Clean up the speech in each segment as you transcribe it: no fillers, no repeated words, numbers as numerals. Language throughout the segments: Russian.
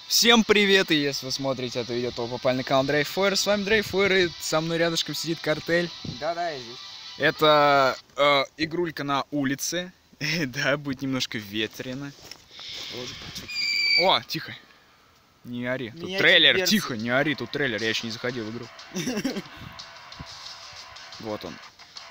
Всем привет, и если вы смотрите это видео, то вы попали на канал Дрейфойер. С вами Дрейфойер, и со мной рядышком сидит Картель. Да, я здесь. Это игрулька на улице. Да, будет немножко ветрено. О, тихо. Не ори. Тут трейлер, тихо, не ори, тут трейлер, я еще не заходил в игру. Вот он.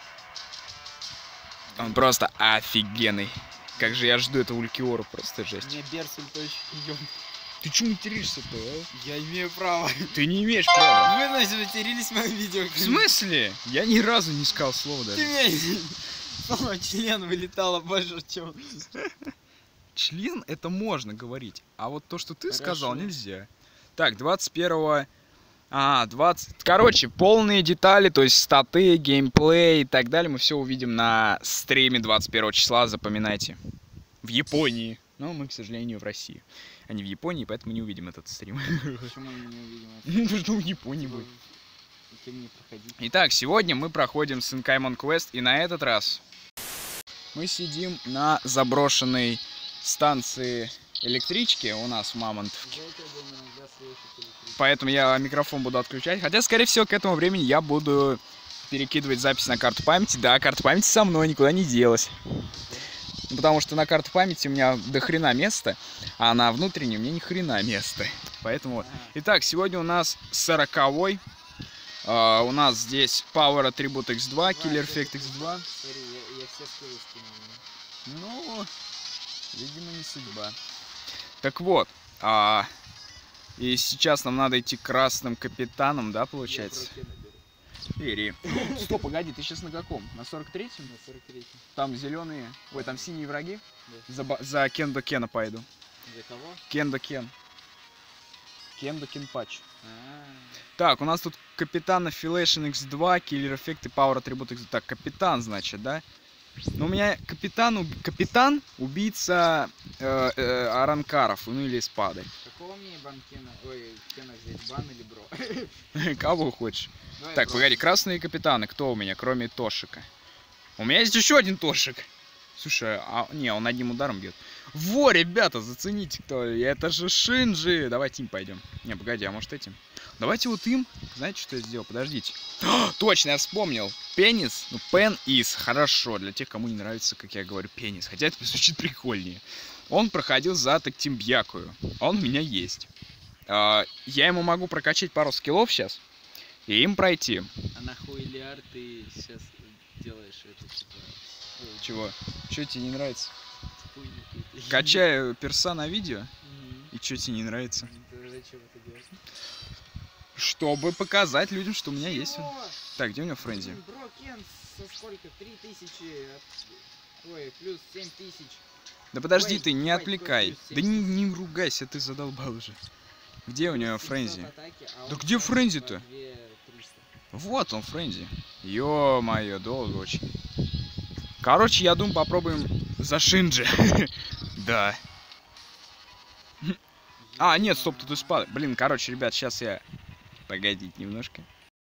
Он просто офигенный. Как же я жду этого Улькиора, просто жесть. Мне Берсуль точно ёб. Ты чё материшься-то, а? Я имею право. Ты не имеешь права. Вы, значит, матерились в моем видео. В смысле? Я ни разу не сказал слова даже. Ты мне... Слово член вылетало больше, чем... Член это можно говорить, а вот то, что ты Хорошо. сказал, нельзя. Так, 21-го... Короче, полные детали, то есть статы, геймплей и так далее, мы все увидим на стриме 21 числа, запоминайте. В Японии. Но мы, к сожалению, в России. А не в Японии, поэтому не увидим этот стрим. Почему мы не увидим это? Ну, что в Японии будет. Кем не проходить? Итак, сегодня мы проходим Сенкаймон Квест, и на этот раз мы сидим на заброшенной станции электрички у нас в Мамонтовке. Поэтому я микрофон буду отключать. Хотя, скорее всего, к этому времени я буду перекидывать запись на карту памяти. Да, карта памяти со мной, никуда не делась. Потому что на карту памяти у меня до хрена места, а на внутренней у меня ни хрена места. Поэтому вот. Итак, сегодня у нас 40-й. У нас здесь Power Attribute X2, Killer Effect X2. Смотри, я все скиллы скинул. Ну, видимо, не судьба. Так вот, и сейчас нам надо идти к красным капитанам, да, получается? Бери. Стоп, погоди, ты сейчас на каком? На 43-м? На 43-м. Там зеленые, ой, там синие враги? Да. За Кендо Кена пойду. За кого? Кендо Кен. Кендо Кенпач. Так, у нас тут капитан Affiliation X2, Killer Effect и Power Attribute X2. Так, капитан, значит, да? Ну, у меня капитан убийца Аранкаров, ну или Спады. Какого мне бан Кена? Ой, Кена взять, бан или бро? Кого хочешь. Давай Так, бро. погоди, красные капитаны, кто у меня, кроме Тошика? У меня есть еще один Тошик. Слушай, не, он одним ударом бьет. Во, ребята, зацените, кто. Это же Шинджи. Давайте им пойдем. Не, погоди, а может этим? Давайте вот им. Знаете, что я сделал? Подождите. Точно, я вспомнил. Пенис. Ну, пен из. Хорошо. Для тех, кому не нравится, как я говорю, пенис. Хотя это звучит прикольнее. Он проходил за Тактимбьякую. Он у меня есть. Я ему могу прокачать пару скиллов сейчас. И им пройти. А нахуй Лиар ты сейчас делаешь это типа... Чего? Что тебе не нравится? Хуйню какую-то. Качаю перса на видео. И что тебе не нравится? Зачем это делать? Чтобы показать людям, что у меня Чего? есть. Так, где у него френзи? Бро, Кен, со сколько? 3000. Ой, плюс 7000. Да подожди Ой, ты, не ебать, отвлекай. плюс Да не ругайся, ты задолбал уже. Где у него френзи? Да где френзи-то? Вот он, френзи. Ё-моё, долго очень. Короче, я думаю, попробуем за Шинджи. Да. Нет, стоп, тут спад. Блин, короче, ребят, сейчас я... Погодите немножко.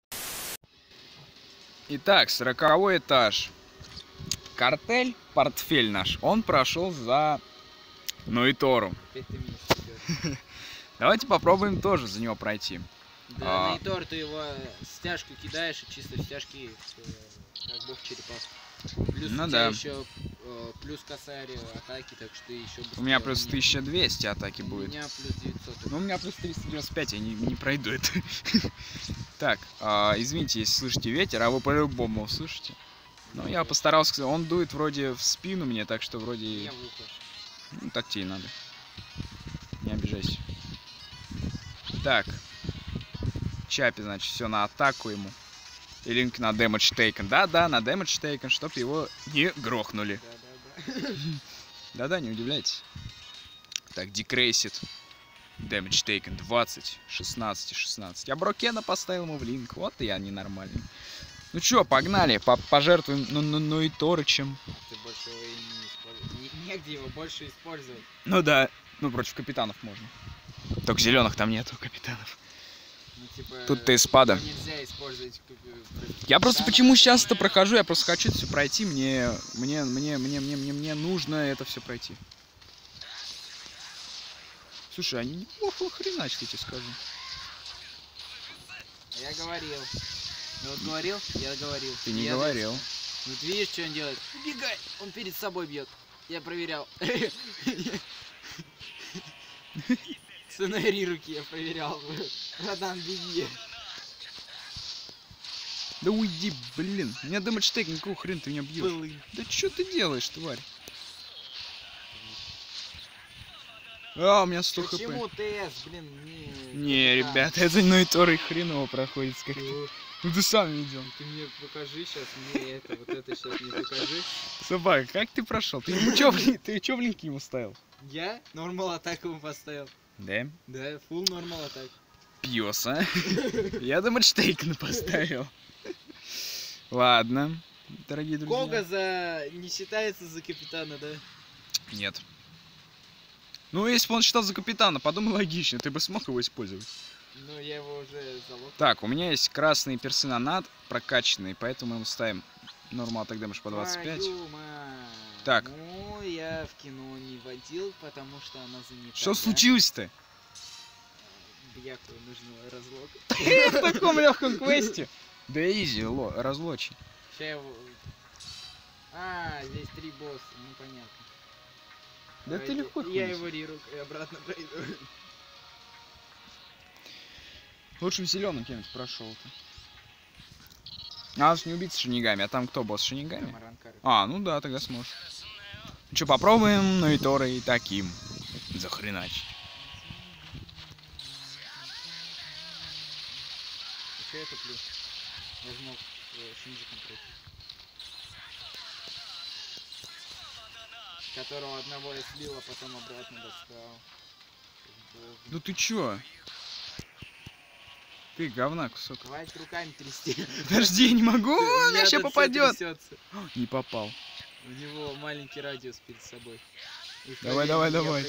Итак, 40-й этаж. Картель, портфель наш, он прошел за Ноитору. Давайте попробуем тоже за него пройти. Да, Ноитор, ты его стяжку кидаешь, и чисто в стяжке как бог черепашка. Плюс ну у тебя да. еще плюс косарь атаки, так что ты еще быстрее. У меня плюс 1200 атаки будет. У меня плюс 900. Ну, у меня плюс 395, я не пройду это. Так, извините, если слышите ветер, а вы по-любому услышите. Ну, я постарался, он дует вроде в спину мне, так что вроде... Я в ухо. Ну, так тебе и надо. Не обижайся. Так. Чапи, значит, все на атаку ему. И Линк на damage taken. Да-да, на damage taken, чтоб его не грохнули. Да. Да-да, не удивляйтесь. Так, decreased. Damage taken 20, 16, 16. Я Брокена поставил ему в Линк. Вот и я ненормальный. Ну чё, погнали, пожертвуем Ноиторычем. Ты больше его и не используешь. Негде его больше использовать. Ну да, ну против капитанов можно. Только зеленых там нету капитанов. Ну, типа, Тут-то и спада. Нельзя использовать. Я просто почему сейчас-то прохожу, я просто хочу это все пройти, мне нужно это все пройти. Слушай, они неплохо хреначат, я тебе скажу. Я говорил. Я вот говорил, я говорил. Ты не Я говорил. Вот видишь, что он делает? Убегай! Он перед собой бьет. Я проверял. Сценарий руки я проверял. Братан, беги. Да уйди, блин. У меня дэмэдж-тейк, никакого хрена ты меня бьешь. Да что ты делаешь, тварь? А, у меня 100 хп. Почему ТС, блин, Не, ребята, это ну и Тор и хреново проходит как-то. Ну ты сам видел. Ты мне покажи сейчас, мне это, вот это сейчас мне покажи. Собака, как ты прошел? Ты ему ты чё в линки ему ставил? Я нормал атак ему поставил. Да? Да, full нормал атак. Пьёс, а? Я дэмэдж-тейк поставил. Ладно, дорогие друзья. Кога не считается за капитана, да? Нет. Ну, если бы он считал за капитана, подумай логично, ты бы смог его использовать. Ну, я его уже залог. Так, у меня есть красные персонанат прокачанные, поэтому мы ему ставим нормал атак дэмэдж по 25. Так. Ну, я в кино не водил, потому что она занята. Что да? случилось-то? Бляху, нужно разлог. В таком легком квесте. Да изи, разлочи. Сейчас я его... А, здесь 3 босса, ну понятно. Да ты легко Я ходишь. его риру и обратно пройду. Лучше зеленым кем-нибудь прошел-то. А, он же не убить с шинигами, а там кто босс с шинигами? А, ну да, тогда сможешь. Ну что, попробуем, ну и Тора и таким захреначить. Еще я туплю. Возьму Шинджи контроль. Которого одного я слил, а потом обратно достал. Ну ты чё? Ты говна кусок. Хватит руками трясти. Подожди, я не могу, он меня сейчас попадет. Не попал. У него маленький радиус перед собой. Давай, давай, давай.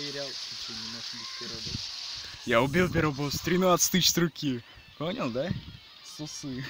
Я убил первого босса, 13 тысяч с руки. Понял, да? Сусы.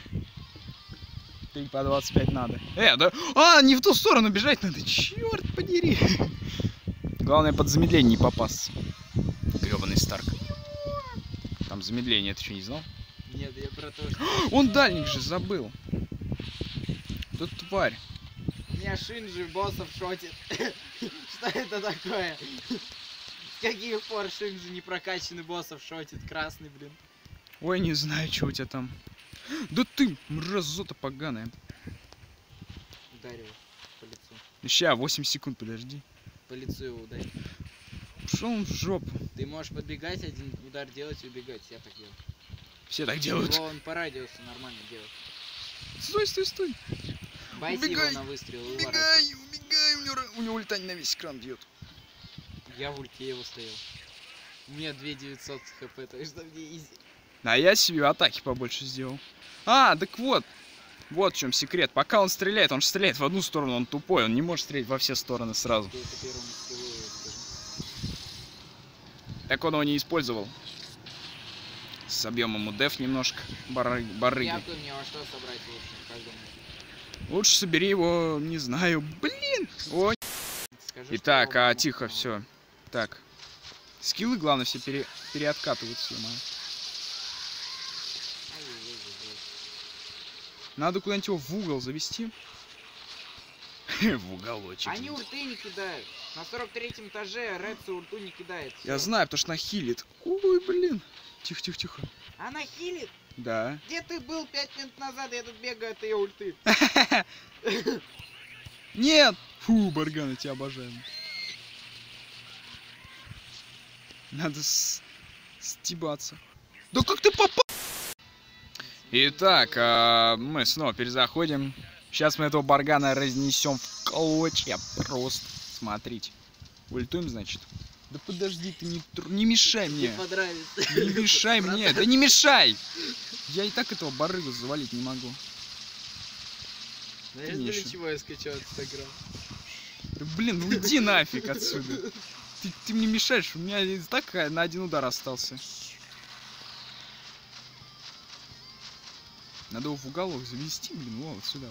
3 по 25 надо. Да. А, не в ту сторону бежать надо. Черт подери. Главное под замедление не попасться. Гребаный Старк. Там замедление, ты что, не знал? Нет, я про то, что... Он дальник же забыл. Тут тварь. У меня Шинджи боссов шотит. Что это такое? С каких пор Шинджи не прокачанный боссов шотит? Красный, блин. Ой, не знаю, что у тебя там. Да ты, мразота поганая. Ударил по лицу. Ща, 8 секунд, подожди. По лицу его ударил. Пошел он в жопу. Ты можешь подбегать, один удар делать и убегать. Я так делаю. Все так делают. Его он по радиусу нормально делает. Стой, стой, стой. Байте Убегай, его на выстрел. и убегай, убегай. У него ультань на весь экран бьет. Я в ульте его стоял. У меня 2900 хп, то есть мне изи. А я себе атаки побольше сделал. А, так вот. Вот в чем секрет. Пока он стреляет, он же стреляет в одну сторону, он тупой, он не может стрелять во все стороны сразу. Так он его не использовал. Собьем ему деф немножко, барыги. Яку мне во что собрать лучше, как думаешь? Лучше собери его, не знаю, блин. Ой. Скажи, Итак, а тихо, все. Так. Скиллы, главное, все переоткатывают все, мои. Надо куда-нибудь его в угол завести. В уголочек. Они ульты не кидают. На 43-м этаже Редса ульту не кидает. Я знаю, потому что она хилит. Ой, блин. Тихо, тихо, тихо. Она хилит? Да. Где ты был 5 минут назад? Я тут бегаю от ее ульты. Нет! Фу, Барган, я тебя обожаю. Надо стебаться. Да как ты попал? Итак, мы снова перезаходим. Сейчас мы этого Баргана разнесем в клочья. Просто смотрите. Ультуем, значит. Да подожди, ты не мешай мне. Не мешай мне. Да не мешай! Я и так этого барыгу завалить не могу. Знаешь, для чего я скачал Инстаграм? Да блин, ну иди нафиг отсюда. Ты мне мешаешь, у меня так на один удар остался. Надо его в уголок завести, блин, вот сюда.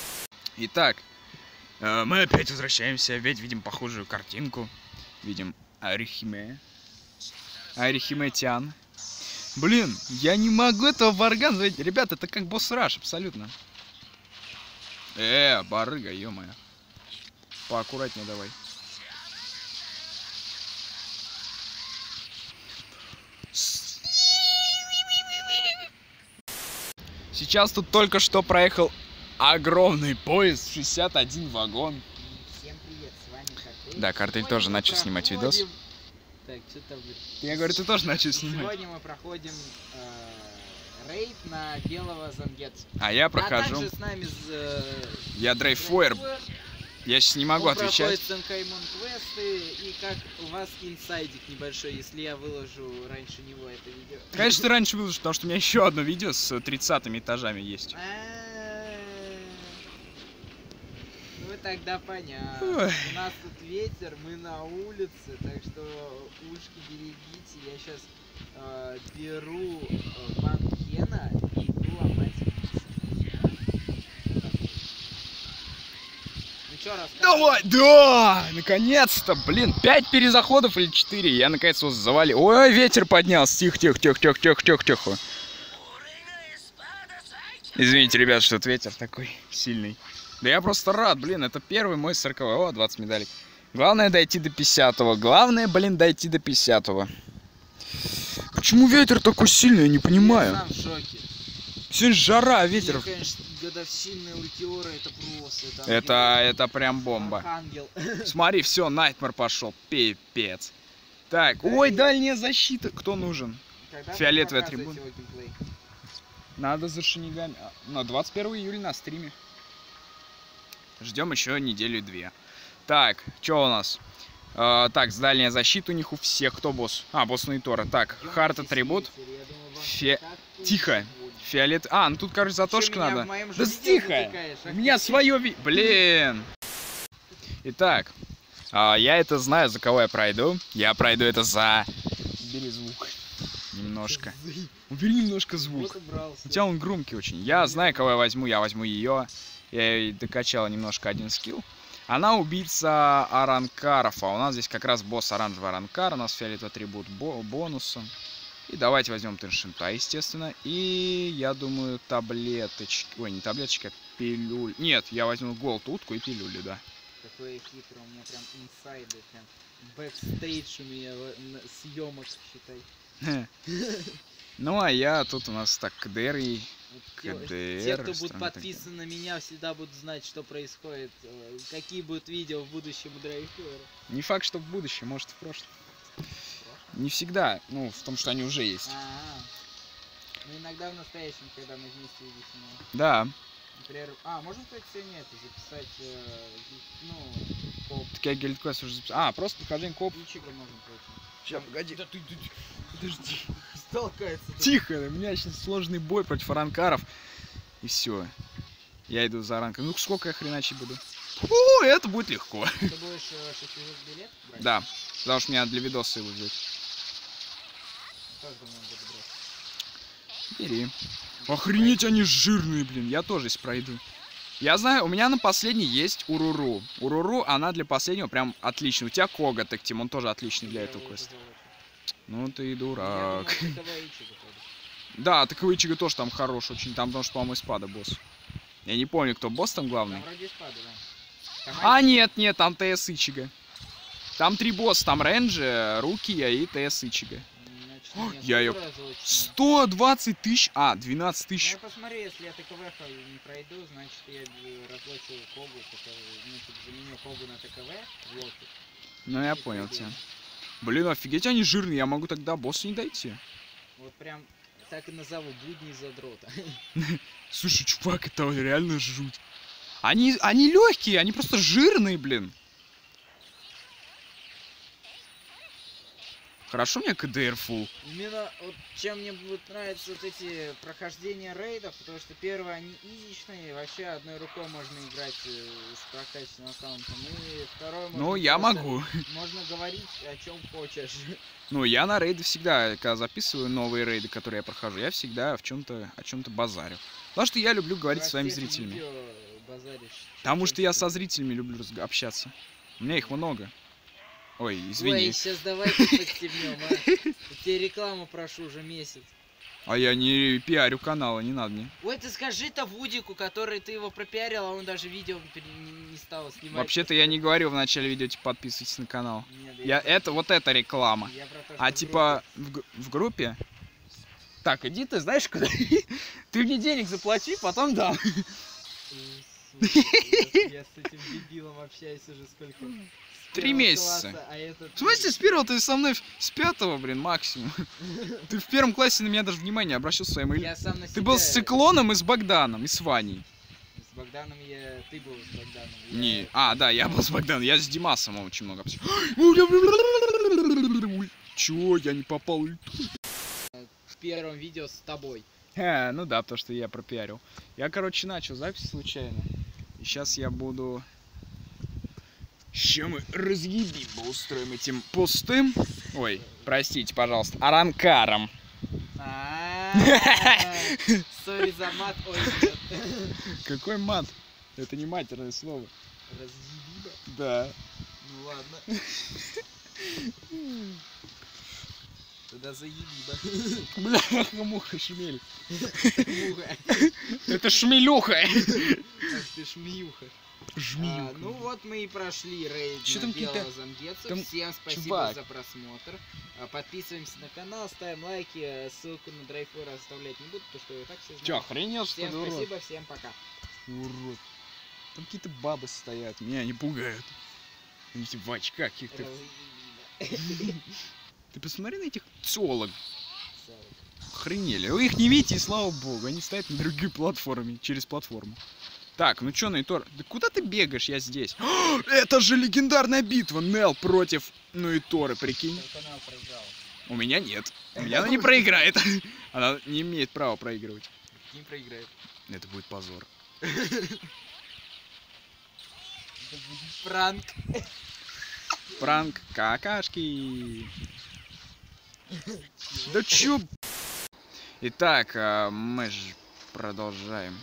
Итак, мы опять возвращаемся, опять видим похожую картинку. Видим Арихиме. Арихиметян. Блин, я не могу этого варгана. Ребята, это как босс-раш, абсолютно. Барыга, ё-моё. Поаккуратнее давай. Сейчас тут только что проехал огромный поезд, 61 вагон. Всем привет, с вами Картель. Да, Картель тоже начал снимать видос. Так, что там? Я говорю, ты тоже начал снимать. Сегодня мы проходим рейд на белого Зангетсу. А я А прохожу. также с нами Я Дрейфуэр. Я сейчас не могу отвечать. проходит Сенкаймон квесты, и как у вас инсайдик небольшой, если я выложу раньше него это видео. Конечно, ты раньше выложишь, потому что у меня еще одно видео с 30 этажами есть. Ну тогда понятно. Ой. У нас тут ветер, мы на улице, так что ушки берегите. Я сейчас беру банкена и иду ломать пиццу. Ну чё, рассказывай? Давай, да, наконец-то, блин, 5 перезаходов или 4, я наконец его завалил. Ой, ветер поднялся, тихо. Извините, ребят, что это ветер такой сильный. Да я просто рад, блин, это первый мой 40-й, 20 медалей. Главное дойти до 50-го, главное, блин, дойти до 50-го. Почему ветер такой сильный, я не понимаю. Я сам в шоке. Сегодня жара, ветер. Мне, конечно, годовщинная Ультиора, это просто... Это прям бомба. Архангел. Смотри, все, Найтмар пошел, пипец. Так, Да ой, и- дальняя защита. Кто нужен? Когда вы Фиолетовый показываете атрибут. его геймплей? Надо за шинигами. На 21 июля на стриме. Ждем еще неделю-две. Так, что у нас? Так, с дальняя защита у них у всех. Кто босс? Босс Нуитора. Так, Ёмайте хард атрибут. ветер, я думаю, вам Фе- так Тихо. будет. Фиолет. Ну тут, короче, затошка Чё меня надо. в моем же Да видео тихо! затыкаешь, У а? меня свое Блин! Итак, я это знаю, за кого я пройду. Я пройду это за... Убери звук. Немножко. Убери немножко звук. Просто брался. Хотя он громкий очень. Я знаю, кого я возьму ее. Я ей докачала немножко один скилл. Она убийца Аранкаров. А у нас здесь как раз босс оранжевый Аранкар. У нас фиолетовый атрибут бонусом. И давайте возьмем Теншинта, естественно. И я думаю, таблеточки. Ой, не таблеточка, а пилюль. Нет, я возьму голд утку и пилюли, да. Такое хитрое, у меня прям инсайды, прям бэкстейдж у меня съемок, считай. Ну, а я тут у нас так КДР и... Вот КДР, те, кто будут странно так подписаны на меня, всегда будут знать, что происходит, какие будут видео в будущем у Дрейфера. Не факт, что в будущем, может, в прошлом. Не всегда, ну, в том, что они уже есть. Ну иногда в настоящем, когда мы вместе видимся. Да. Например, можно, кстати, сегодня это записать, коп. Так я гильдквест уже записал. Просто прохождение коп. Ичиго можно пройти. Сейчас, погоди. Да ты подожди. Столкается. Тихо, у меня сейчас сложный бой против аранкаров. И все. Я иду за аранком. Ну, сколько я хреначить буду? Это будет легко. Ты будешь 6 билет брать? Да, потому что мне надо для видоса его взять. Тоже думаю, буду брать. Бери. Охренеть, они жирные, блин. Я тоже здесь пройду. Я знаю, у меня на последней есть Уруру. Уруру, она для последнего прям отличная. У тебя Кога, так Тим, он тоже отличный для этого квеста. Ну ты дурак. Да, так и Ичиго тоже там хорош очень. Там, потому что, по-моему, Спада босс. Я не помню, кто босс там главный. Там вроде Спада, да. Нет, там ТС Ичиго. Там 3 босса. Там Ренджи, Рукия и ТС Ичиго. Я ее... 120 тысяч... 12 тысяч. Ну, я посмотри, если я ТКВ не пройду, значит, я разлочил Когу, заменю Когу на ТКВ в локе. Ну, я понял тебя. Блин, офигеть, они жирные. Я могу тогда боссу не дойти. Вот прям так и назову, будни задрота. Слушай, чувак, это реально жуть. Они легкие, они просто жирные, блин. Хорошо, у меня КДР фул. Именно вот чем мне будут нравиться вот эти прохождения рейдов, потому что первое, они изичные, вообще одной рукой можно играть с прокачанным аккаунтом, и второе, Ну, я могу. Можно говорить о чем хочешь. Ну, я на рейды всегда, когда записываю новые рейды, которые я прохожу, я всегда о чем-то базарю. Потому что я люблю говорить с своими зрителями. Потому что я со зрителями люблю общаться. У меня их много. Ой, извини. Ой, сейчас давайте подстегнем, а. Я тебе рекламу прошу уже месяц. А я не пиарю канала, не надо мне. Ой, ты скажи-то Вудику, который ты его пропиарил, а он даже видео не стал снимать. Вообще-то я не говорил в начале видео, типа, подписывайтесь на канал. Нет, Вот это реклама. я про то, А что в типа в группе? Так, иди ты знаешь куда? Ты мне денег заплати, потом дам. группе. Я с этим дебилом общаюсь уже сколько? 3 месяца. Класса, а этот... В смысле с первого? Ты со мной с 5-го, блин, максимум. Ты в первом классе на меня даже внимания обращал своим. Я сам на себя... Ты был с Циклоном и с Богданом, и с Ваней. С Богданом я... Ты был с Богданом. Не, да, я был с Богданом. Я с Димасом очень много общался. Чё, я не попал? В первом видео с тобой. Ну да, потому что я пропиарил. Я, короче, начал запись случайно. И сейчас я буду... Ща мы разъебимо устроим этим пустым... Ой, простите, пожалуйста, аранкаром. Сори за мат, ой, нет. Какой мат? Это не матерное слово. Разъебиба? Да. Ну ладно. Тогда заебиба. Бляха-муха, шмель. Муха. Это шмелюха. Ах ты шмеюха. Жмеюха. Ну вот мы и прошли рейд Чё на там какие-то- белого зомгетса. там Всем спасибо чувак. за просмотр. Подписываемся на канал, ставим лайки. Ссылку на драйфора оставлять не буду, потому что и так все знают. Чё, охренел, что Всем ли, урод? спасибо, всем пока. Урод. Там какие-то бабы стоят, меня они пугают. Они типа в очках каких-то. Ты посмотри на этих тёлок. Охренели. Вы их не видите, и слава богу, они стоят на другой платформе, через платформу. Так, ну чё, Нуитор? Да куда ты бегаешь? Я здесь. О, это же легендарная битва! Нел против Нуиторы, прикинь. Канал проиграл. У меня нет. У меня она не проиграет. Она не имеет права проигрывать. Не проиграет. Это будет позор. Это будет пранк. Пранк какашки. Да чё? Итак, мы же продолжаем.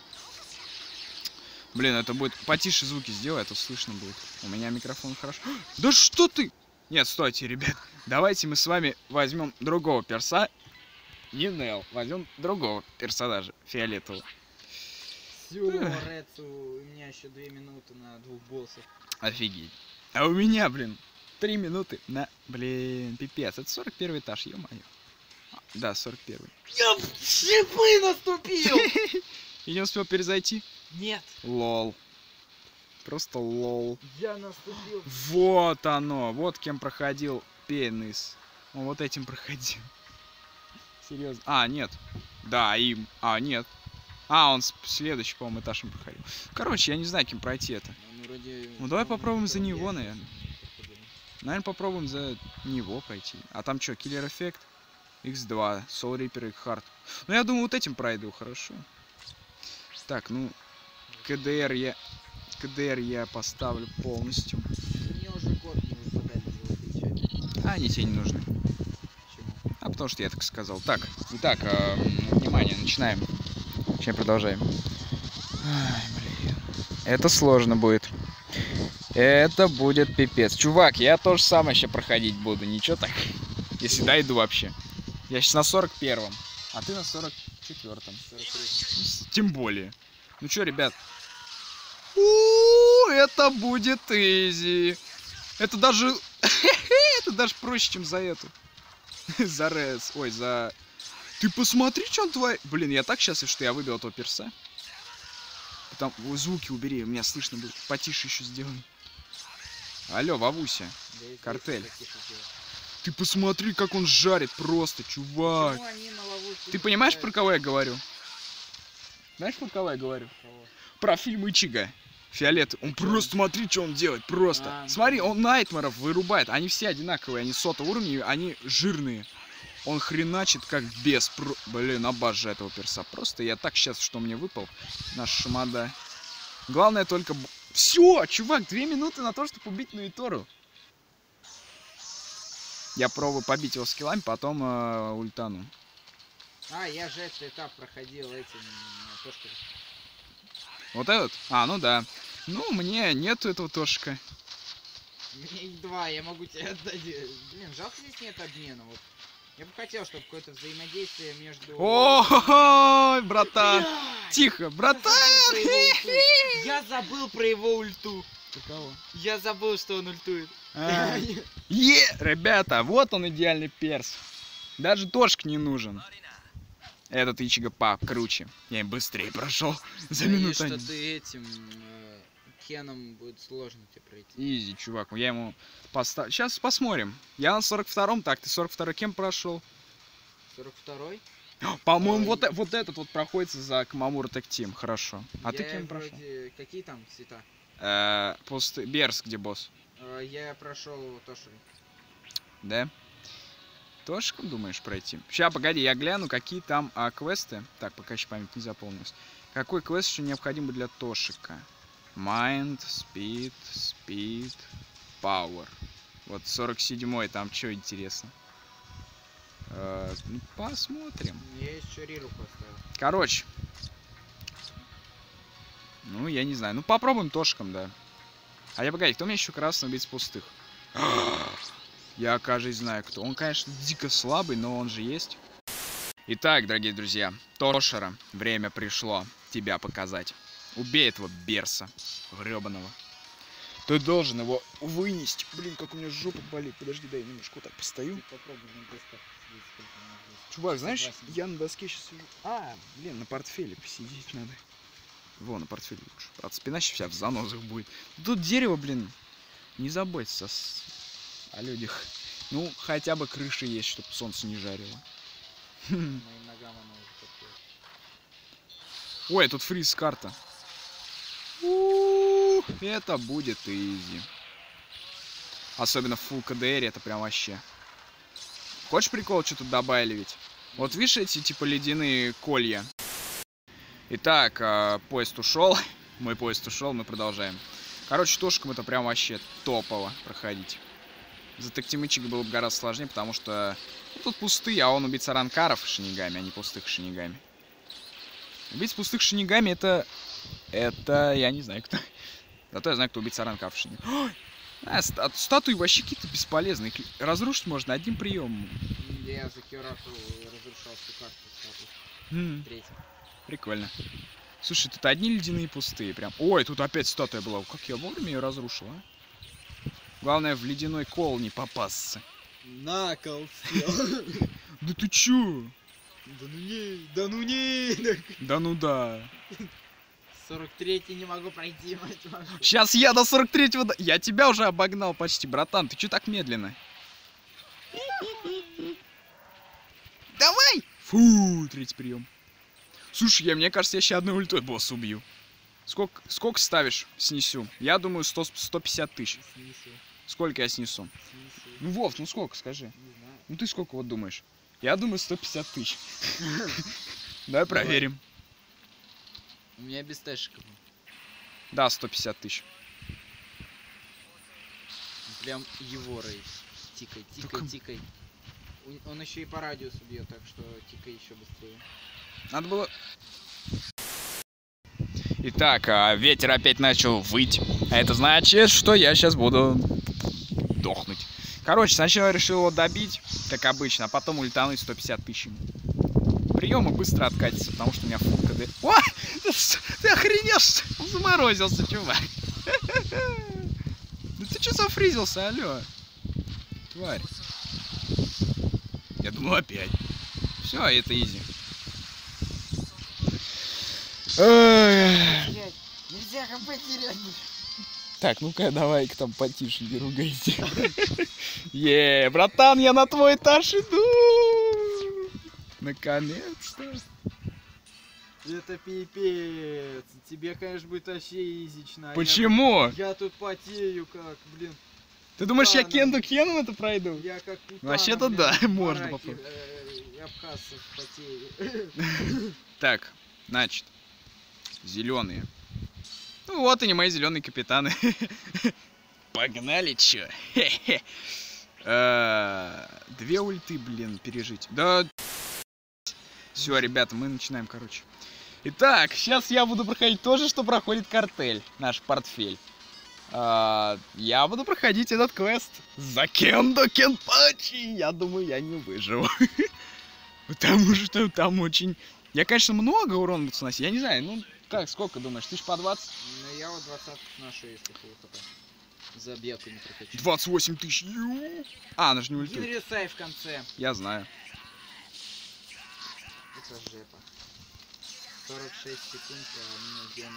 Блин, это будет... Потише звуки сделай, а то слышно будет. У меня микрофон хорошо. Да что ты? Нет, стойте, ребят. Давайте мы с вами возьмем другого перса. Не Нел. Возьмем другого персонажа. Фиолетового. Всё, Рецу, у меня еще 2 минуты на 2 боссов. Офигеть. А у меня, блин, 3 минуты на... Блин, пипец. Это 41 этаж, ё-моё. Да, 41. Я в шипы наступил! И не успел перезайти? Нет, Лол. Просто лол. я наступил. Вот оно. Вот кем проходил Пенис. Он вот этим проходил. Серьезно. А, нет. Да, им. А, нет. А, он следующий, по-моему, этаж им проходил. Короче, я не знаю, кем пройти это. Ну, давай попробуем за него, наверное. Наверное, попробуем за него пройти. А там что, Killer Effect? X2, Soul Reaper и Hard. Ну, я думаю, вот этим пройду, хорошо. Так, ну, КДР я поставлю полностью. Мне уже код не выпадает золотые чаки. А они тебе не нужны. Почему? А потому что я так сказал. Так, итак, внимание, начинаем. Точнее, продолжаем. Ай, блин. Это сложно будет. Это будет пипец. Чувак, я то же самое сейчас проходить буду. Ничего так. Если дойду вообще. Я сейчас на 41-м, а ты на 44-м. 43. Тем более. Ну что, ребят? Это будет изи. Это даже... Это даже проще, чем за эту. За Рез. Ой, за... Ты посмотри, что он творит. Блин, я так счастлив, что я выбил этого перса. Там звуки убери, меня слышно будет. Потише еще сделай. Алло, Вавуся. Да, если Картель. таких сделать. Ты посмотри, как он жарит просто, чувак. Почему они на ловушку Ты не понимаешь, попадают? про кого я говорю? Знаешь, про кого я говорю? Кого? Про фильм Ичига. Фиолет. Он просто смотри, что он делает. Просто. А, Смотри, он найтмеров вырубает. Они все одинаковые. Они сотого уровня, они жирные. Он хреначит как бес. Блин, обожаю этого перса. Просто я так счастлив, что мне выпал наш Шамада. Главное только... Все, чувак, 2 минуты на то, чтобы убить Нуитору. Я пробую побить его скиллами, потом ультану. А, я же этот этап проходил этим... То, что... Вот этот? А, ну да. Ну, мне нету этого тошка. У меня их 2, я могу тебе отдать. Блин, жалко здесь нет обмена. Вот. Я бы хотел, чтобы какое-то взаимодействие между... О, братан! Блядь! Тихо, братан! Я забыл про его ульту. Про кого? Я забыл, что он ультует. Ребята, вот он идеальный перс. Даже тошк не нужен. Этот Ичиго покруче. Я им быстрее прошел за минуту. Что ты этим Кеном будет сложно тебе пройти. Изи, чувак. Я ему поставлю. Сейчас посмотрим. Я на 42-м, так, ты 42-й кем прошел? 42-й? По-моему, вот этот вот проходится за Камамура Tag Team. Хорошо. А ты кем прошел? Какие там цвета? Берс, где босс? Я прошел его Тошей. Да? Тошком думаешь пройти? Сейчас, погоди, я гляну, какие там квесты. Так, пока еще память не заполнилась. Какой квест еще необходим для Тошика? Mind, Speed, Power. Вот 47-й, там что интересно? Ну, посмотрим. Я еще Риру поставил. Короче. Ну, я не знаю. Ну, попробуем Тошком, да. А я, погоди, кто у меня еще красный убийц пустых? Я, кажется, знаю кто. Он, конечно, дико слабый, но он же есть. Итак, дорогие друзья, Тошера, время пришло тебя показать. Убей этого берса гребаного. Ты должен его вынести. Блин, как у меня жопа болит. Подожди, дай я немножко вот так постою. Чувак, знаешь, я на доске сейчас сижу. Блин, на портфеле посидеть надо. Вон, на портфеле лучше. Правда, спина вся в занозах будет. Тут дерево, блин. Не заботься о людях. Ну, хотя бы крыша есть, чтобы солнце не жарило. Ой, тут фриз-карта. Это будет изи. Особенно в Full KDR это прям вообще. Хочешь прикол, что тут добавили ведь? Вот видишь эти типа ледяные колья? Итак, поезд ушел. Мой поезд ушел, мы продолжаем. Короче, Тошком это прям вообще топово проходить. За Тактимычик было бы гораздо сложнее, потому что тут пустые, а он убийца ранкаров шинигами, а не пустых шинигами. Убийца пустых шинигами это я не знаю кто. Зато я знаю, кто убийца ранкаров шинигами. Статуи вообще какие-то бесполезные. Их разрушить можно одним приемом. Я за Кюраку разрушал всю карту. Третий. Прикольно. Слушай, тут одни ледяные пустые прям. Ой, тут опять статуя была. Как я вовремя ее разрушил, а? Главное, в ледяной кол не попасться. На кол съел. Да ты чё? Да ну не, да ну не. Да ну да. 43-й не могу пройти, мать вашу. Сейчас я до 43-го... Я тебя уже обогнал почти, братан. Ты чё так медленно? Давай! Фу, третий прием. Слушай, мне кажется, я сейчас одной ультой босса убью. Сколько ставишь? Снесу. Я думаю, 150 тысяч. Сколько я снесу? Ну, Вов, ну сколько, скажи. Не знаю. Ну ты сколько вот думаешь? Я думаю, 150 тысяч. Давай проверим. У меня без тэшиков. Да, 150 тысяч. Прям его рейс. Тикай, тикай, тикай. Он еще и по радиусу бьет, так что тикай еще быстрее. Надо было... Итак, ветер опять начал выть. А это значит, что я сейчас буду дохнуть. Короче, сначала я решил его добить, как обычно, а потом ультануть 150 тысяч. Приемы быстро откатятся, потому что у меня фул КД. О! Ты охренел, что? Он заморозился, чувак. Да ты что зафризился, алло? Тварь. Я думал опять. Все, это изи. Нельзя хп терять. Так, ну-ка, давай-ка там потише, не ругайся. Братан, я на твой этаж иду. Наконец-то. Это пипец. Тебе, конечно, будет вообще изично. Почему? Я тут потею как, блин. Ты думаешь, я Кеном это пройду? Я как Путана, вообще-то да, можно попробовать. Абхазцев потею. Так, значит, зеленые. Ну вот они, мои зеленые капитаны. Погнали, чё? Две ульты, блин, пережить. Да. Все, ребята, мы начинаем, короче. Итак, сейчас я буду проходить то же, что проходит картель, наш портфель. Я буду проходить этот квест за Кендо Кенпачи. Я думаю, я не выживу. Потому что там очень... Я, конечно, много урона буду сносить. Я не знаю, ну, как, сколько думаешь? Тысяч по 20? Ну, я вот 20 сношу, если хп. За беку не прокачу. 28 тысяч. Она же не ультует. Один ресай в конце. Я знаю. Это жепа. 46 секунд, а меня Гена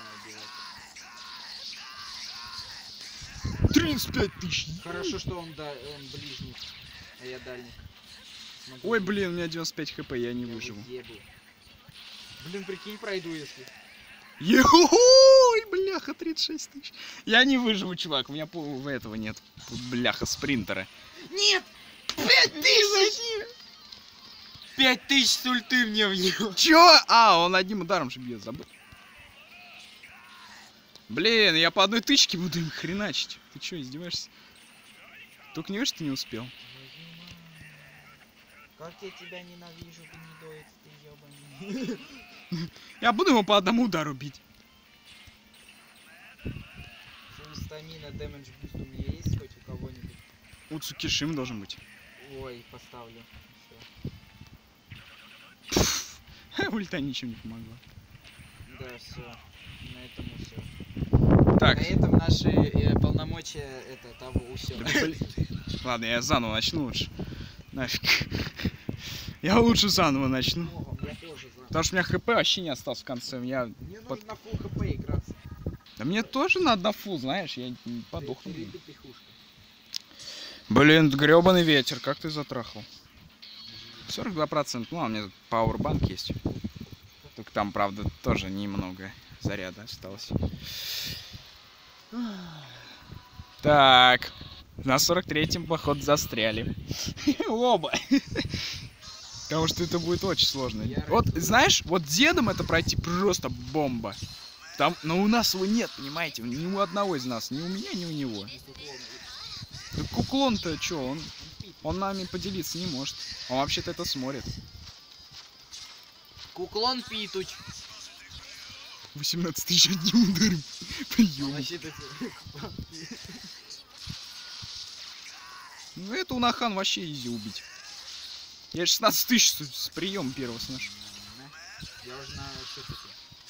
убивает. 35 тысяч. Хорошо, что он ближник, а я дальник. Смогу Ой, убить. блин, у меня 95 хп, я не Я выживу. уебу. Блин, прикинь, пройду, если. Ой, бляха, 36 тысяч. Я не выживу, чувак, у меня этого нет. Бляха, спринтера. Нет! 5000! 5000 с ульты мне в него. Чё? А, он одним ударом же бьет, забыл. Блин, я по одной тычке буду им хреначить. Ты чё, издеваешься? Только не видишь, что ты не успел. Как я тебя ненавижу, гнидоид, ты ёбаный. Я буду его по одному удару бить. Стамина, дэмэдж буст у меня есть хоть у кого-нибудь? У Цукишим должен быть. Ой, поставлю. Всё. Ульта ничем не помогла. Да, все. На этом все. Так. На этом наши полномочия того усё. Да, блин. Ладно, я заново начну лучше. Нафиг. Я лучше заново начну. Я тоже за. Потому что у меня хп вообще не осталось в конце. Мне нужно на фулл хп играться. Да мне тоже надо на фул, знаешь, я не подохну. Ты пихушка. Блин, гребаный ветер, как ты затрахал? 42%, ну, а у меня тут пауэрбанк есть. Только там, правда, тоже немного заряда осталось. Так, на 43-м, походу, застряли. Оба. Потому что это будет очень сложно. Вот, знаешь, вот дедом это пройти просто бомба. Там, но у нас его нет, понимаете? Ни у одного из нас, ни у меня, ни у него. Да куклон-то чё, он нами поделиться не может. Он вообще-то это смотрит. Куклон Питуч. 18 тысяч одним ударом. Прием. Вообще-то... Ну это у Нахан вообще изи убить. Я 16 тысяч с прием первого сношу. Я уже на 6 тысяч.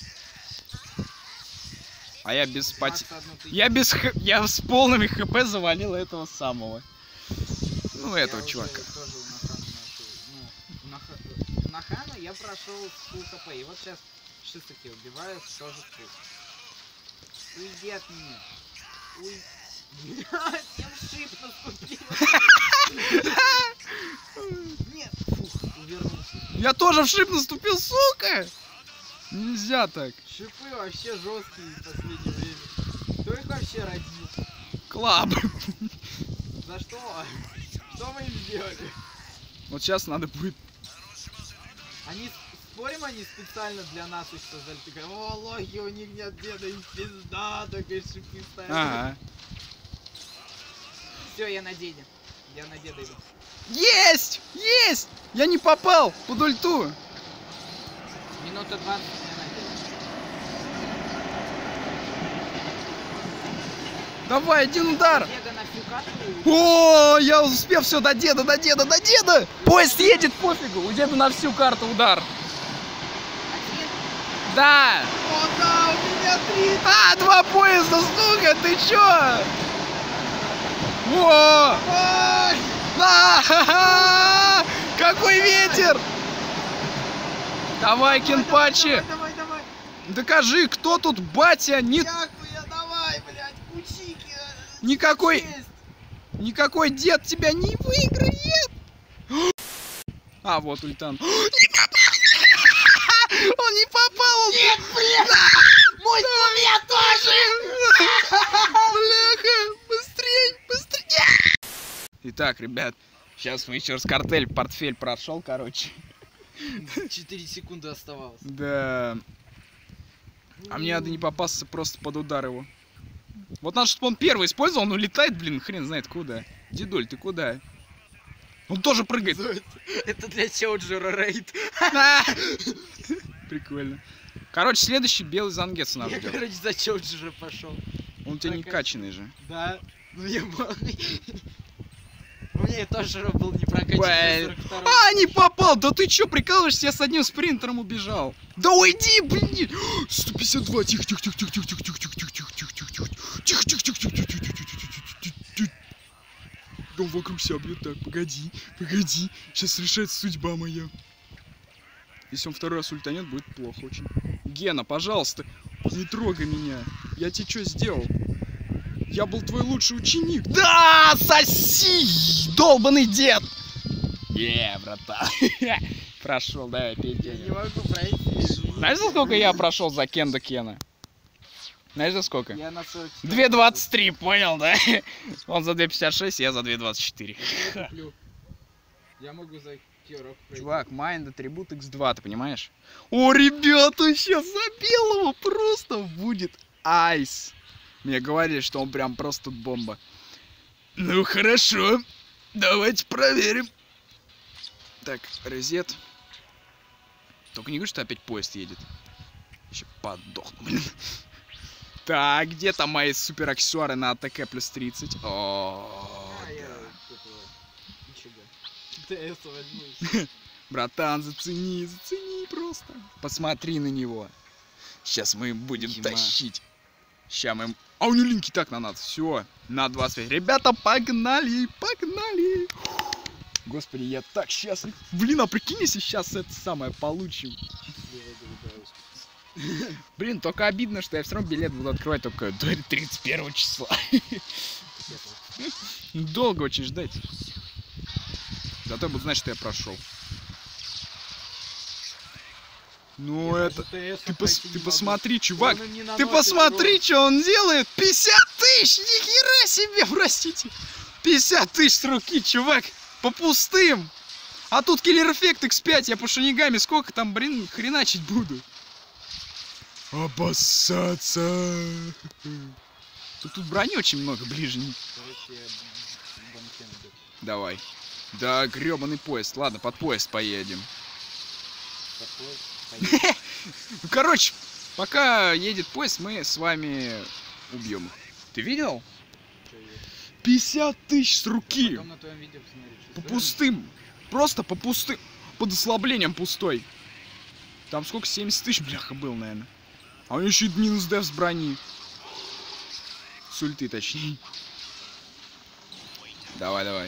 А я без потерь. 21 000. Я с полными хп завалил этого самого. Ну этого Я чувака. уже тоже у Нахана нашел. Ну, у Нахана я прошел с фулл хп. И вот сейчас шестаки убиваю, тоже фулл. Уйди от меня. Уй. Блядь, я в шип наступил. Нет, фух, увернулся. Я тоже в шип наступил, сука! Нельзя так. Шипы вообще жесткие в последнее время. Кто их вообще родил? Клаб. За что? Что мы им сделали? Вот сейчас надо будет. Они, спорим, они специально для нас их создали. Такая, о, лохи, у них нет деда, им пизда, только шипы ставят. Ага. Все, я на деде. Я на деда иду. Есть! Есть! Я не попал под ульту. Минута 20 я на деда. Давай, один удар. Деда на всю катку. О, я успел все до деда, до деда, до деда. Поезд едет, пофигу. У деда на всю карту удар. Один. Да. О, да, у меня 3. А, 2 поезда, сука, ты чё? О! Ой! А-ха-ха! Какой ветер! Давай, Кенпачи! Давай. Докажи, кто тут батя? Дякую, давай, блядь, кучики. Никакой, Есть. никакой дед тебя не выиграет! А, вот ультан. Не попал! Он не попал! Нет, блядь! Мой меня тоже! Бляха! Быстрей! Быстрей! Итак, ребят, сейчас мы еще раз картель, портфель прошел, короче. 4 секунды оставалось. Да. А мне надо не попасться просто под удар его. Вот надо, чтобы он первый использовал, он улетает, блин, хрен знает куда. Дедуль, ты куда? Он тоже прыгает. Это для Чоуджера рейд. Прикольно. Короче, следующий белый зангец нас Я, ждет. короче, за Чоуджера пошел. Он у тебя не качанный же. Да, ну я полный. У меня тоже был не прокачанный 42. А, не попал! Да ты чё, прикалываешься? Я с одним спринтером убежал. Да уйди, блин! 152, тихо, тихо, тихо, тихо, тихо, тихо, тихо, тихо, тихо, тихо, тихо, тихо, тихо, тихо, тихо, тихо, тихо, тихо, тихо. Дом вокруг себя бьет. Так, погоди, погоди. Сейчас решается судьба моя. Если он второй раз ультанет, будет плохо очень. Гена, пожалуйста, не трогай меня. Я тебе что сделал? Я был твой лучший ученик. Да, соси, долбаный дед. Братан. Прошел, давай, пей. Я не могу пройти. Знаешь, за сколько я прошел за Кенда Кена? Знаешь, за сколько? Я на 44. 2.23, понял, да? Он за 2.56, я за 2.24. Я куплю. Я могу за Кирок пройти. Чувак, Майнд атрибут X2, ты понимаешь? О, ребята, сейчас за белого просто будет айс. Мне говорили, что он прям просто бомба. Ну хорошо, давайте проверим. Так, резет. Только не говори, что опять поезд едет. Еще подохну, блин. Так, где там мои супер аксессуары на АТК плюс 30? О, Я да. этого ТС возьму. Братан, зацени, зацени просто. Посмотри на него. Сейчас мы им будем Дима. тащить. Сейчас мы им... А у него линки так на нас. Все, на 25. Ребята, погнали, погнали. Господи, я так счастлив. Блин, а прикинь, если сейчас это самое получим. Блин, только обидно, что я все равно билет буду открывать только до 31 числа. Долго очень ждать. Зато я буду знать, что я прошел. Ну это... Ты посмотри, чувак. Ты посмотри, что он делает. 50 тысяч! Нихера себе, простите. 50 тысяч с руки, чувак. По пустым. А тут киллер эффект X5. Я по шинигами сколько там, блин, хреначить буду. Обоссаться. Тут брони очень много, ближней. Давай. Да, гребаный поезд. Ладно, под поезд поедем. Ну, короче, пока едет поезд, мы с вами убьем их. Ты видел? 50 тысяч с руки. По пустым. Просто по пустым. Под ослаблением пустой. Там сколько? 70 тысяч, бляха, был, наверное. А у него еще и минус деф с брони. С ульты, точнее. Давай, давай.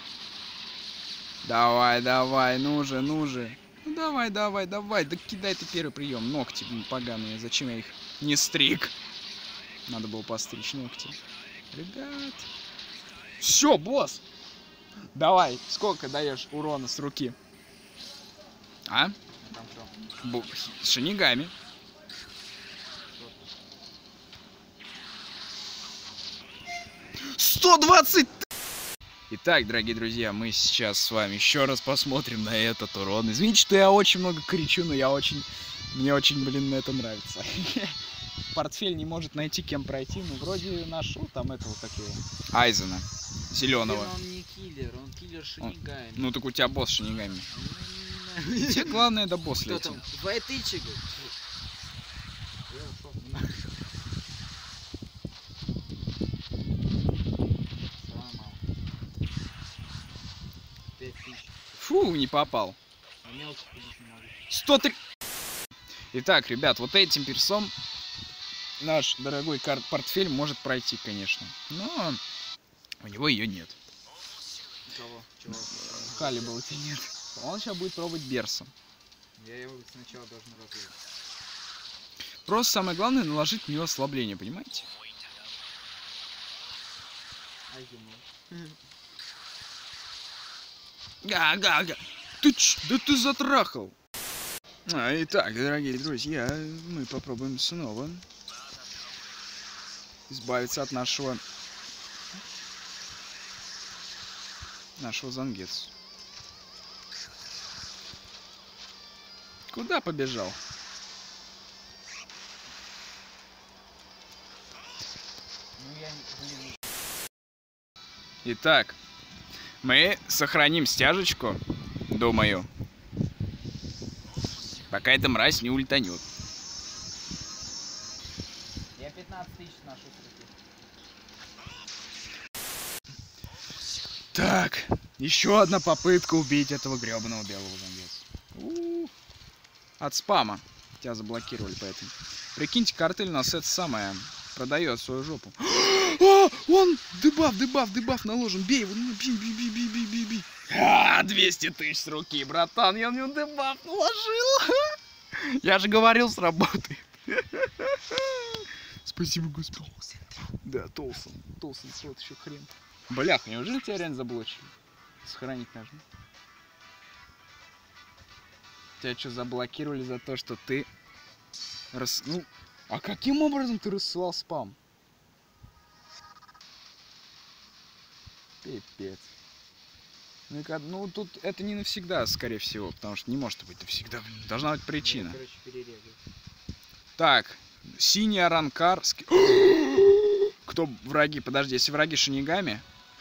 Давай, давай, ну же, ну же. Ну давай, давай, давай. Да кидай ты первый прием. Ногти, блин, поганые. Зачем я их не стриг? Надо было постричь ногти. Ребят. Все, босс. Давай, сколько даешь урона с руки? А? С шинигами. $120. Итак, дорогие друзья, мы сейчас с вами еще раз посмотрим на этот урон. Извините, что я очень много кричу, но мне очень, блин, это нравится. Портфель не может найти, кем пройти. Ну, вроде нашел там этого, как его, Айзена, зеленого. Он не киллер, он киллер шинигами. Ну, так у тебя босс с шинигами. Тебе главное до босса Кто лететь. там? Вайтычек? Фу, не попал. 103. Итак, ребят, вот этим персом наш дорогой портфель может пройти, конечно. Но у него ее нет. Кого? Халибала у тебя нет. Он сейчас будет пробовать Берсом. Я его сначала должен разлить. Просто самое главное наложить на него ослабление, понимаете? Га-га-га. Да ты затрахал. Итак, дорогие друзья, мы попробуем снова избавиться от нашего Зангетсу. Куда побежал? Итак, мы сохраним стяжечку, думаю, пока эта мразь не ультанет. Я 15 тысяч ношу с руки. Так, еще одна попытка убить этого гребаного белого зомби. От спама. Тебя заблокировали поэтому. Прикиньте, картель у нас это самое продает свою жопу. Он! Дебаф наложен. Бей его, бей. 200 тысяч с руки, братан. Я в него дебаф наложил. Я же говорил, сработает. Спасибо, Господи. Да, Толсон, вот еще хрен. Блях, неужели тебя реально заблочили? Сохранить нажми. Тебя что, заблокировали за то, что ты... Ну, а каким образом ты рассылал спам? Пипец. Ну, тут это не навсегда, скорее всего, потому что не может быть навсегда, блин. Должна быть причина. Я, короче, перерезал. Так, синий Аранкар. Кто враги? Подожди, если враги шинигами...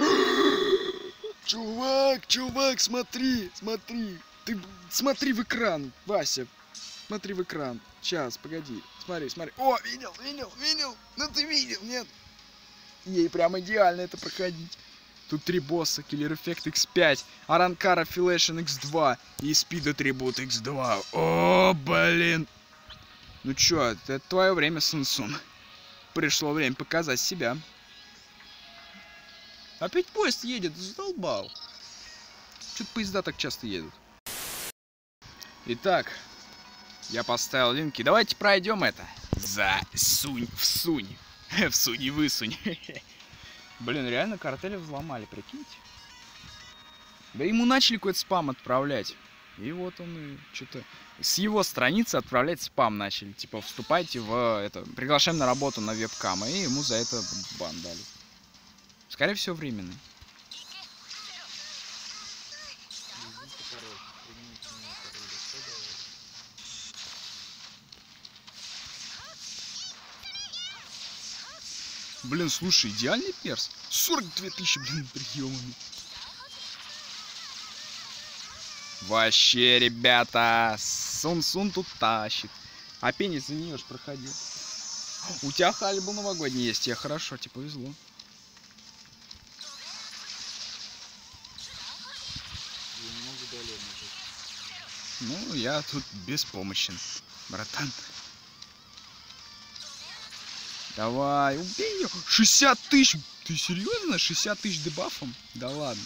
Чувак, смотри. Ты смотри в экран, Вася. Смотри в экран. Сейчас, погоди. Смотри. О, видел. Ну ты видел, нет? Ей прям идеально это проходить. Тут 3 босса. Killer Effect X5, Аранкар Affiliation X2 и Speed Attribute X2. О, блин. Ну чё, это твое время, Сунсун. Пришло время показать себя. Опять поезд едет, задолбал. Чё-то поезда так часто едут. Итак, я поставил линки. Давайте пройдем это. Засунь всунь. Всунь и высунь. Блин, реально картели взломали, прикиньте. Да ему начали какой-то спам отправлять. И вот он и что-то... С его страницы отправлять спам начали. Типа, вступайте в это... Приглашаем на работу на вебкам. И ему за это бан дали. Скорее всего, временный. Блин, слушай, идеальный перс. 42 тысячи, блин, приемами. Вообще, ребята, Сун тут тащит. А пенис за нее ж проходил. У тебя хали был новогодний есть, тебе хорошо, тебе повезло. Ну, я тут беспомощен, братан. Давай, убей ее. 60 тысяч. Ты серьезно? 60 тысяч дебафом? Да ладно.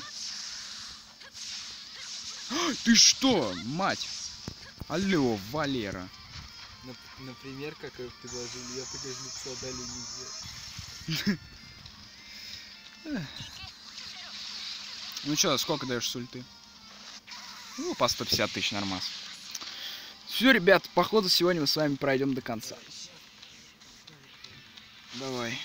Ты что, мать? Алло, Валера. Например, как я предложил, я такой же лицо дали нельзя. Ну что, сколько даешь с ульты? Ну, по 150 тысяч нормас. Все, ребят, походу сегодня мы с вами пройдем до конца. Давай.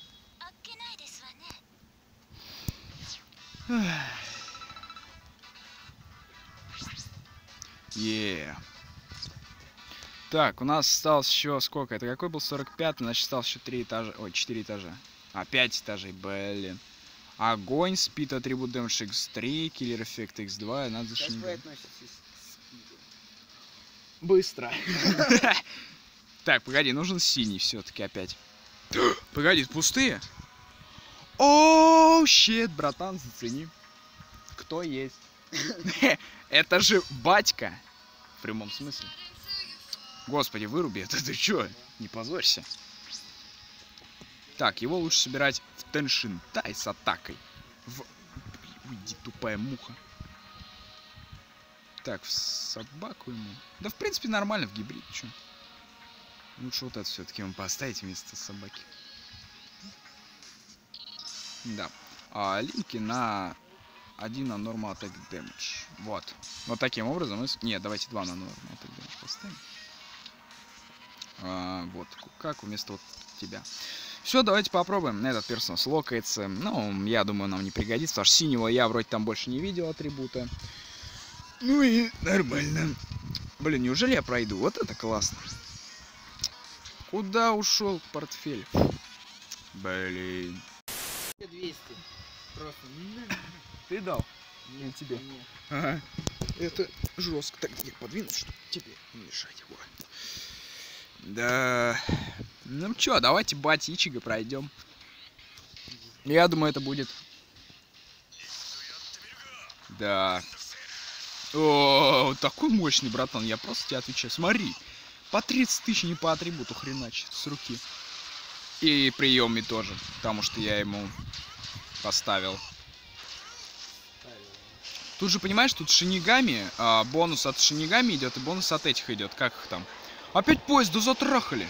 Так, у нас осталось еще сколько? Это какой был 45-й? Значит, осталось еще 3 этажа. Ой, 4 этажа. А, 5 этажей, блин. Огонь, Speed Attribute Damage X3, Killer Effect X2, надо зашибать. Быстро. Так, погоди, нужен синий все-таки опять. Погоди, пустые? Оу, щит, братан, зацени. Кто есть? Это же батька. В прямом смысле. Господи, выруби это, ты чё? Не позорься. Так, его лучше собирать в Теншинтай с атакой. Уйди, тупая муха. Так, в собаку ему. Да, в принципе, нормально в гибрид, чё. Лучше вот это все-таки ему поставить вместо собаки. Да. А линки на 1 на Normal Attack Damage. Вот. Вот таким образом. Нет, давайте 2 на Normal Attack Damage поставим. Вот. Как вместо вот тебя. Все, давайте попробуем. Этот персонаж локается. Ну, я думаю, нам не пригодится, потому что синего я вроде там больше не видел атрибута. Ну и нормально. Блин, неужели я пройду? Вот это классно. Куда ушел портфель? Блин. 200. Просто. Ты дал? Нет, тебе. Нет. Ага. Это жестко. Так, я подвинул, чтобы тебе не мешать его. Да. Ну чё, давайте бать Ичиго пройдем. Я думаю, это будет Да. О, такой мощный, братан, я просто тебе отвечаю. Смотри, по 30 тысяч, не по атрибуту хреначит с руки. И приемы тоже, потому что я ему поставил. Тут же, понимаешь, тут шинигами, бонус от шинигами идет и бонус от этих идет. Как их там? Опять поезд, да затрахали.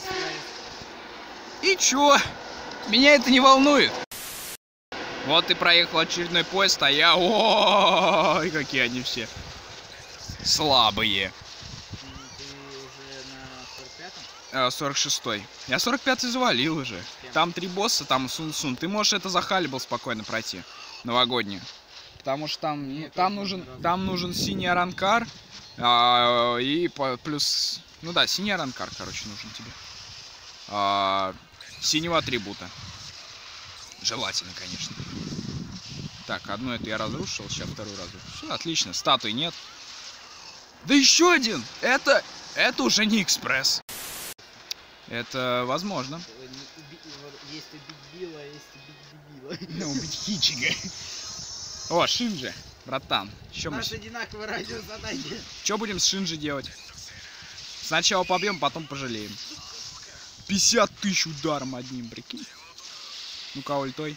И чё? Меня это не волнует. Вот ты проехал очередной поезд, а я... Ой, какие они все слабые. Ты уже на 45-м? 46-й. Я 45-й завалил уже. Там 3 босса, там Сун-Сун. Ты можешь это за Халибал спокойно пройти. Новогоднюю. Потому что там нужен синий аранкар. И плюс... Ну да, синий аранкар, короче, нужен тебе. Синего атрибута. Желательно, конечно. Так, одну эту я разрушил, сейчас вторую разрушил. Все, отлично, статуи нет. Да еще один! Это уже не экспресс. Это возможно. Есть убить Билла, есть убить дебила. Ну, убить Хичига. О, Шинджи, братан. Наш одинаковый радиус задания. Что будем с Шинджи делать? Сначала побьем, потом пожалеем. 50 тысяч ударом одним, прикинь. Ну-ка, ультой.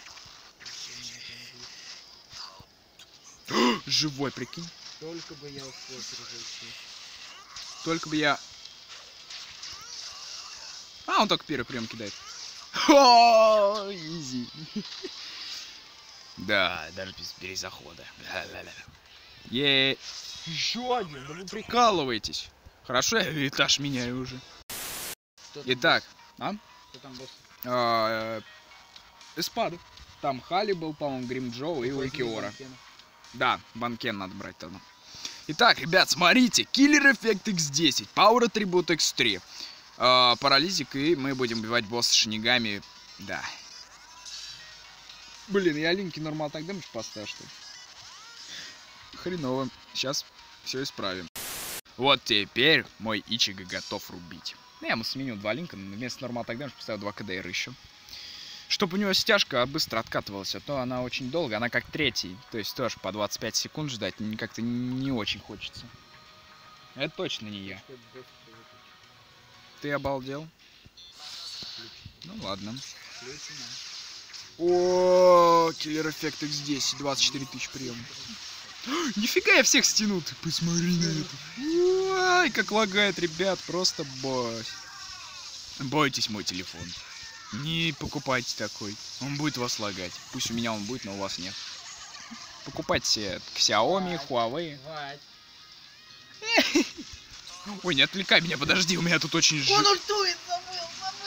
Живой, прикинь. Только бы я успел перезайти. Только бы я... Он только первый прием кидает. О, изи. Да, даже без перезахода. Еще один, да вы прикалываетесь. Хорошо, я этаж меняю уже. Итак, Кто там босс? Эспады. Там Хали был, по-моему, Гримджоу и Улькиора. Да, Банкен надо брать тогда. Итак, ребят, смотрите. Киллер эффект X10, Power атрибут X3. Парализик, и мы будем убивать босса шинигами. Да. Блин, я линки нормал так дэмэдж поставил, что ли? Хреново. Сейчас все исправим. Вот теперь мой Ичиго готов рубить. Я ему сменил 2 линка, вместо нормал так дэмэдж поставил 2 КДР еще. Чтобы у него стяжка быстро откатывалась, а то она очень долго, она как третий. То есть тоже по 25 секунд ждать как-то не очень хочется. Это точно не я. Ты обалдел? Ну ладно. О, киллер эффект X10, 24 тысячи приемов. Нифига я всех стяну, ты посмотри на это. Ой, как лагает, ребят, просто бойтесь мой телефон. Не покупайте такой, он будет вас лагать. Пусть у меня он будет, но у вас нет. Покупайте Xiaomi, Huawei. Ой, не отвлекай меня, подожди, у меня тут очень... Он ультует, забыл,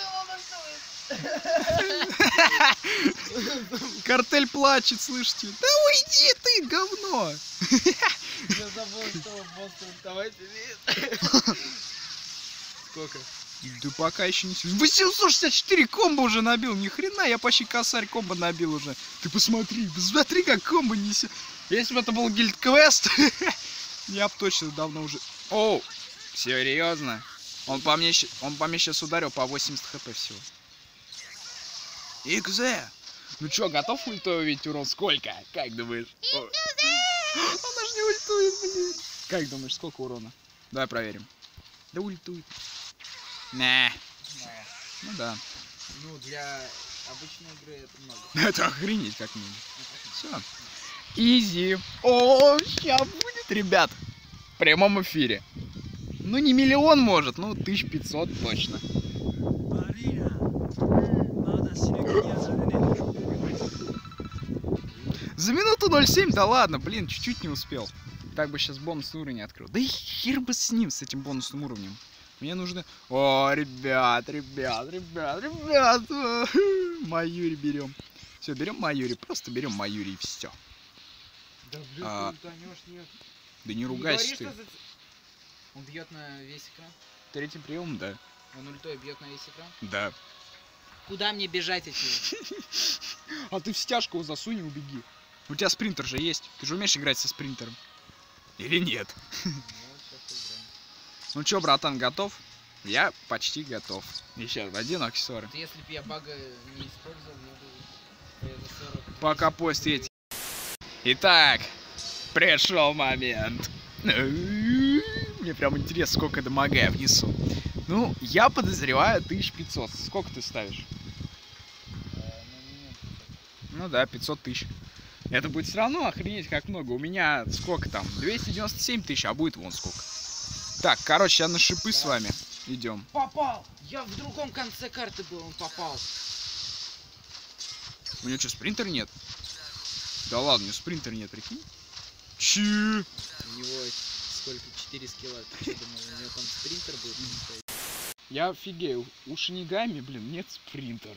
он ультует. Картель плачет, слышите? Да уйди ты, говно! Я забыл, что босс ультовать умеет. Сколько? Да пока еще не... 864 комбо уже набил, ни хрена, я почти косарь комбо набил уже. Ты посмотри, как комбо несет. Если бы это был гильд-квест, я бы точно давно уже... Оу, серьезно? Он по мне сейчас ударил по 80 хп всего. XZ! Ну чё, готов ультой увидеть урон? Сколько? Как думаешь? Он даже не ультует, блин. Как думаешь, сколько урона? Давай проверим. Да ультует. Не. Ну да. Ну, для обычной игры это много. Это охренеть как минимум. Все. Изи. О, сейчас будет, ребят. В прямом эфире. Ну, не миллион может, ну, 1500 точно. За минуту 0,7, да ладно, блин, чуть-чуть не успел. Так бы сейчас бонусный уровень открыл. Да и хер бы с ним, с этим бонусным уровнем. Мне нужно... О, ребят. Майюри берем. Все, берем Майюри, просто берем Майюри и все. Да блин, ты утонешь, нет. Да не ругайся ты. Он бьет на весь экран? Третий прием, да. Он ультой бьет на весь экран? Да. Куда мне бежать от него? А ты в стяжку его засунь и убеги. У тебя спринтер же есть. Ты же умеешь играть со спринтером. Или нет? Ну чё, братан, готов? Я почти готов. Еще один аксессуар. Если бы я бага не использовал, мне бы за 40... Пока поезд едет. Итак, Пришел момент. Мне прям интересно, сколько дамага я внесу. Ну, я подозреваю 1500. Сколько ты ставишь? Ну да, 500 тысяч. Это будет все равно охренеть как много. У меня сколько там? 297 тысяч, а будет вон сколько. Так, короче, сейчас на шипы с вами идем. Попал! Я в другом конце карты был, он попал. У него что, спринтера нет? Да ладно, у него спринтера нет, прикинь. Че? У него сколько? 4 скилла. Ты что думал, у него там спринтер будет? Я офигею. У Шинигами, блин, нет спринтера.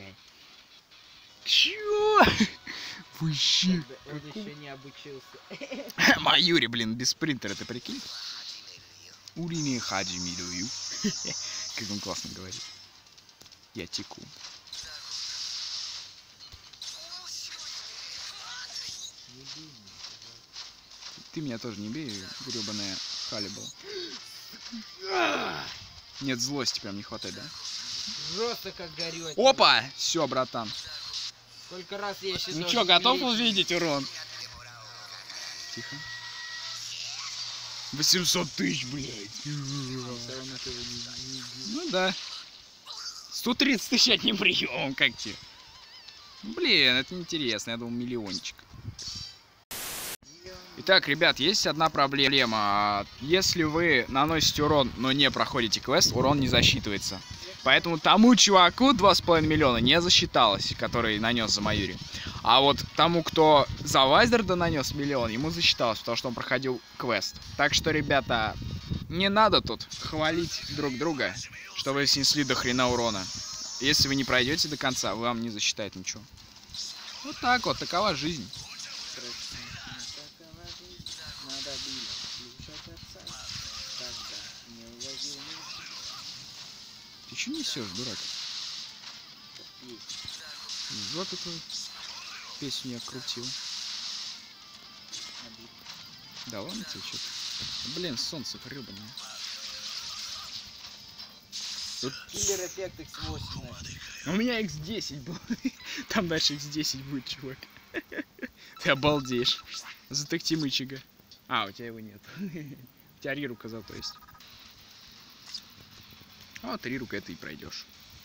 Чё? Вообще. Он еще не обучился. Майюри, блин, без спринтера, ты прикинь? Урини хаджими дую. Как он классно говорит. Я теку. Ты меня тоже не бей, гребаная халибал. Нет, злости прям не хватает, да? Жестко как горет. Опа! Все, братан. Сколько раз я еще... Ну что, готов увидеть урон? Тихо. 800 тысяч, блядь. Ну да. 130 тысяч одним приемом, как тебе? Блин, это неинтересно, я думал миллиончик. Итак, ребят, есть одна проблема. Если вы наносите урон, но не проходите квест, урон не засчитывается. Поэтому тому чуваку 2,5 миллиона не засчиталось, который нанес за Майюри. А вот тому, кто за Вайзерда нанес миллион, ему засчиталось, потому что он проходил квест. Так что, ребята, не надо тут хвалить друг друга, что вы снесли до хрена урона. Если вы не пройдете до конца, вам не засчитает ничего. Вот так вот, такова жизнь. Ты что несешь, дурак? Вот эту песню я крутил. Да ладно тебе что-то. Блин, солнце гребаное. Тут... Киллер эффект X8. У меня X10 был. Там дальше X10 будет, чувак. Ты обалдеешь. Затыкти мычига. А, у тебя его нет. У тебя Рирука зато есть. А вот Рирука это и пройдешь.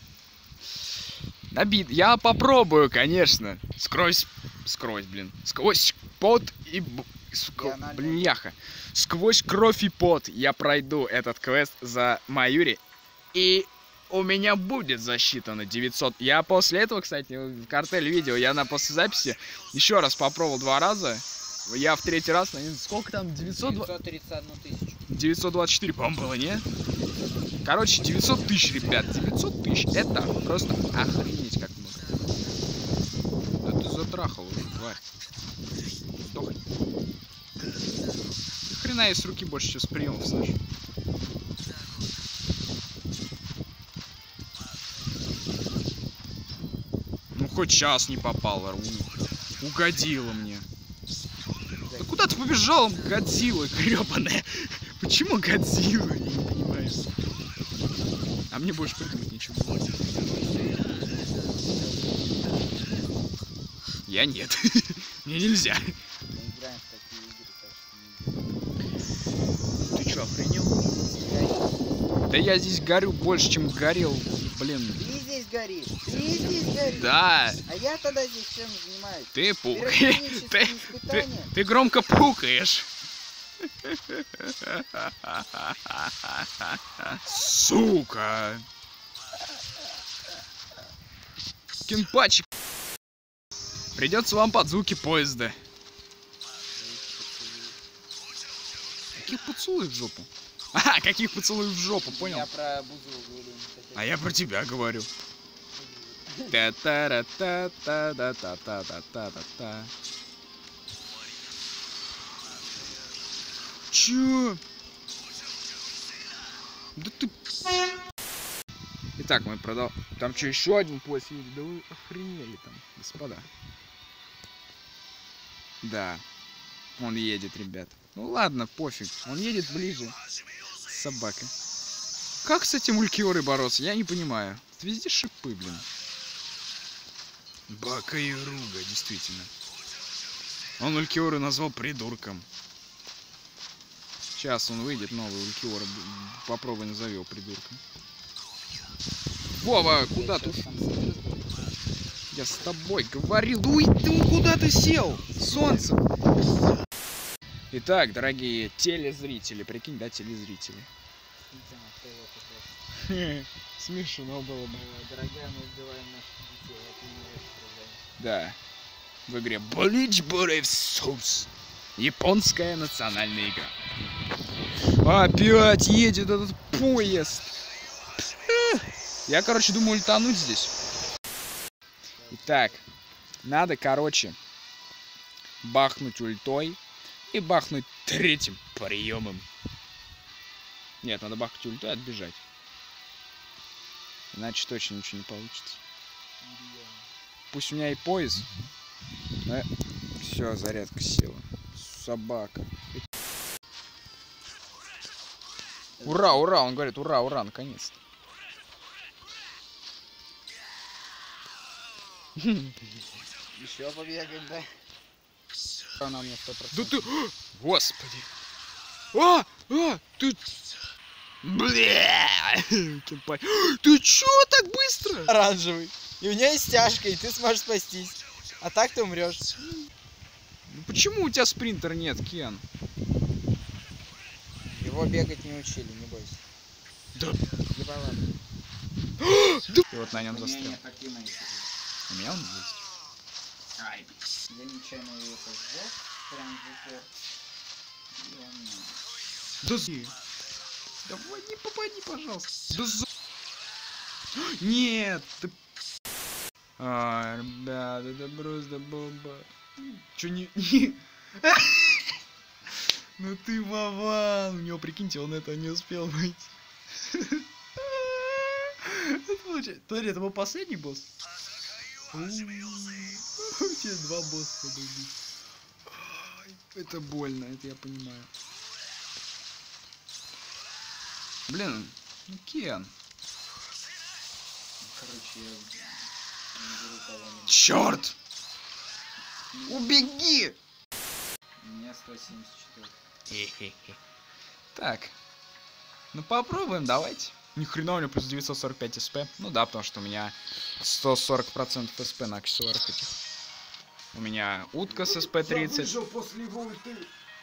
Обид. Я попробую, конечно. Сквозь, блин. Сквозь пот и... Бляха. Сквозь кровь и пот я пройду этот квест за Майюри. И у меня будет засчитано 900. Я после этого, кстати, в картель видео, я на послезаписи еще раз попробовал 2 раза. Я в 3-й раз, сколько там? 931 тысячу. 924, по-моему, было, не? Короче, 900 тысяч, ребят. 900 тысяч. Это просто охренеть как много. Да ты затрахал уже, тварь. Сдохни. Ни хрена есть с руки больше, чем с приемов, Саш. Ну, хоть час не попал, угодила мне. Да куда ты побежал, Годзилла гребаная? Почему Годзилла? Я не понимаю. А мне больше придумать ничего. Я нет. Мне нельзя. Ты что, охренел? Да я здесь горю больше, чем горел. Блин. Ты здесь горишь. Ты здесь горишь. Да. А я тогда здесь чем занимаюсь? Ты пукаешь. Ты громко пукаешь. Сука. Кенпачи. Придется вам под звуки поезда. Каких поцелуев в жопу? А, каких поцелуев в жопу, понял? Я про Бузову говорю. А я про тебя говорю. Та-та-ра-та-та-та-та-та-та-та. Чё? Да ты... Итак, мы продал... Там что, еще один поезд едет? Да вы охренели там, господа. Да, он едет, ребят. Ну ладно, пофиг. Он едет ближе. Собака. Как с этим Улькиорой бороться? Я не понимаю. Это везде шипы, блин. Бака и Руга, действительно. Он Улькиору назвал придурком. Сейчас он выйдет, новый Улькиор. Попробуй назови его придурком. Вова, куда ты ушел? Я с тобой говорил. Уй, ты куда ты сел? Солнце. Итак, дорогие телезрители, прикинь, да, телезрители. Смешно было бы. Дорогая, мы убиваем наших детей, это не ваше проблема. Да. В игре Bleach Brave Souls. Японская национальная игра. Опять едет этот поезд. Я, короче, думаю ультануть здесь. Итак, надо, короче, бахнуть ультой и бахнуть третьим приемом. Нет, надо бахнуть ультой и отбежать. Иначе точно ничего не получится. Пусть у меня и пояс. Все, зарядка села. Собака. Ура, ура, он говорит, ура, ура, наконец-то. Еще побегаем, да? Она мне 100%. Да ты... Господи. Ты... Бля! Ты чё так быстро? Оранжевый. И у меня есть стяжка, и ты сможешь спастись. А так ты умрешь. Почему у тебя спринтер нет, Кен? Его бегать не учили, не бойся. Да. Либо ладно. И вот на нем застрял. У меня он есть. Я нечаянно его сожжёг, прям в упор. И он... Да давай не попади, пожалуйста. Да нет, ты... ребята, это просто бомба. Чё не... Ну ты Вован, у него, прикиньте, он это не успел выйти. Смотри, это был последний босс. Через 2 босса надо убить. Это больно, это я понимаю. Блин, ну Кен. Короче, я не беру кого-нибудь. Черт! Убеги! У меня 174. Хе-хе-хе. Так. Ну попробуем, давайте. Ни хрена у меня плюс 945 СП. Ну да, потому что у меня 140% СП на аксессуарах этих. У меня утка с СП 30. После ульты.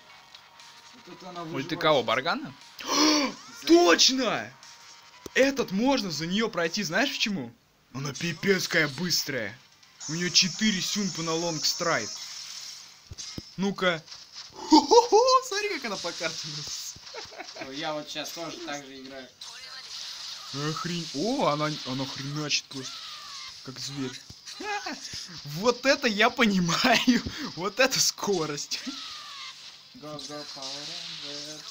Ульты кого, Баргана? Точно! Этот можно за нее пройти, знаешь почему? Она пипецкая быстрая. У нее 4 сюнпа на лонг страйк. Ну-ка. Смотри, как она по карте. Я вот сейчас тоже так же играю. Охрень. О, она хреначит просто. Как зверь. Вот это я понимаю. Вот это скорость. Go, go, Power Rangers.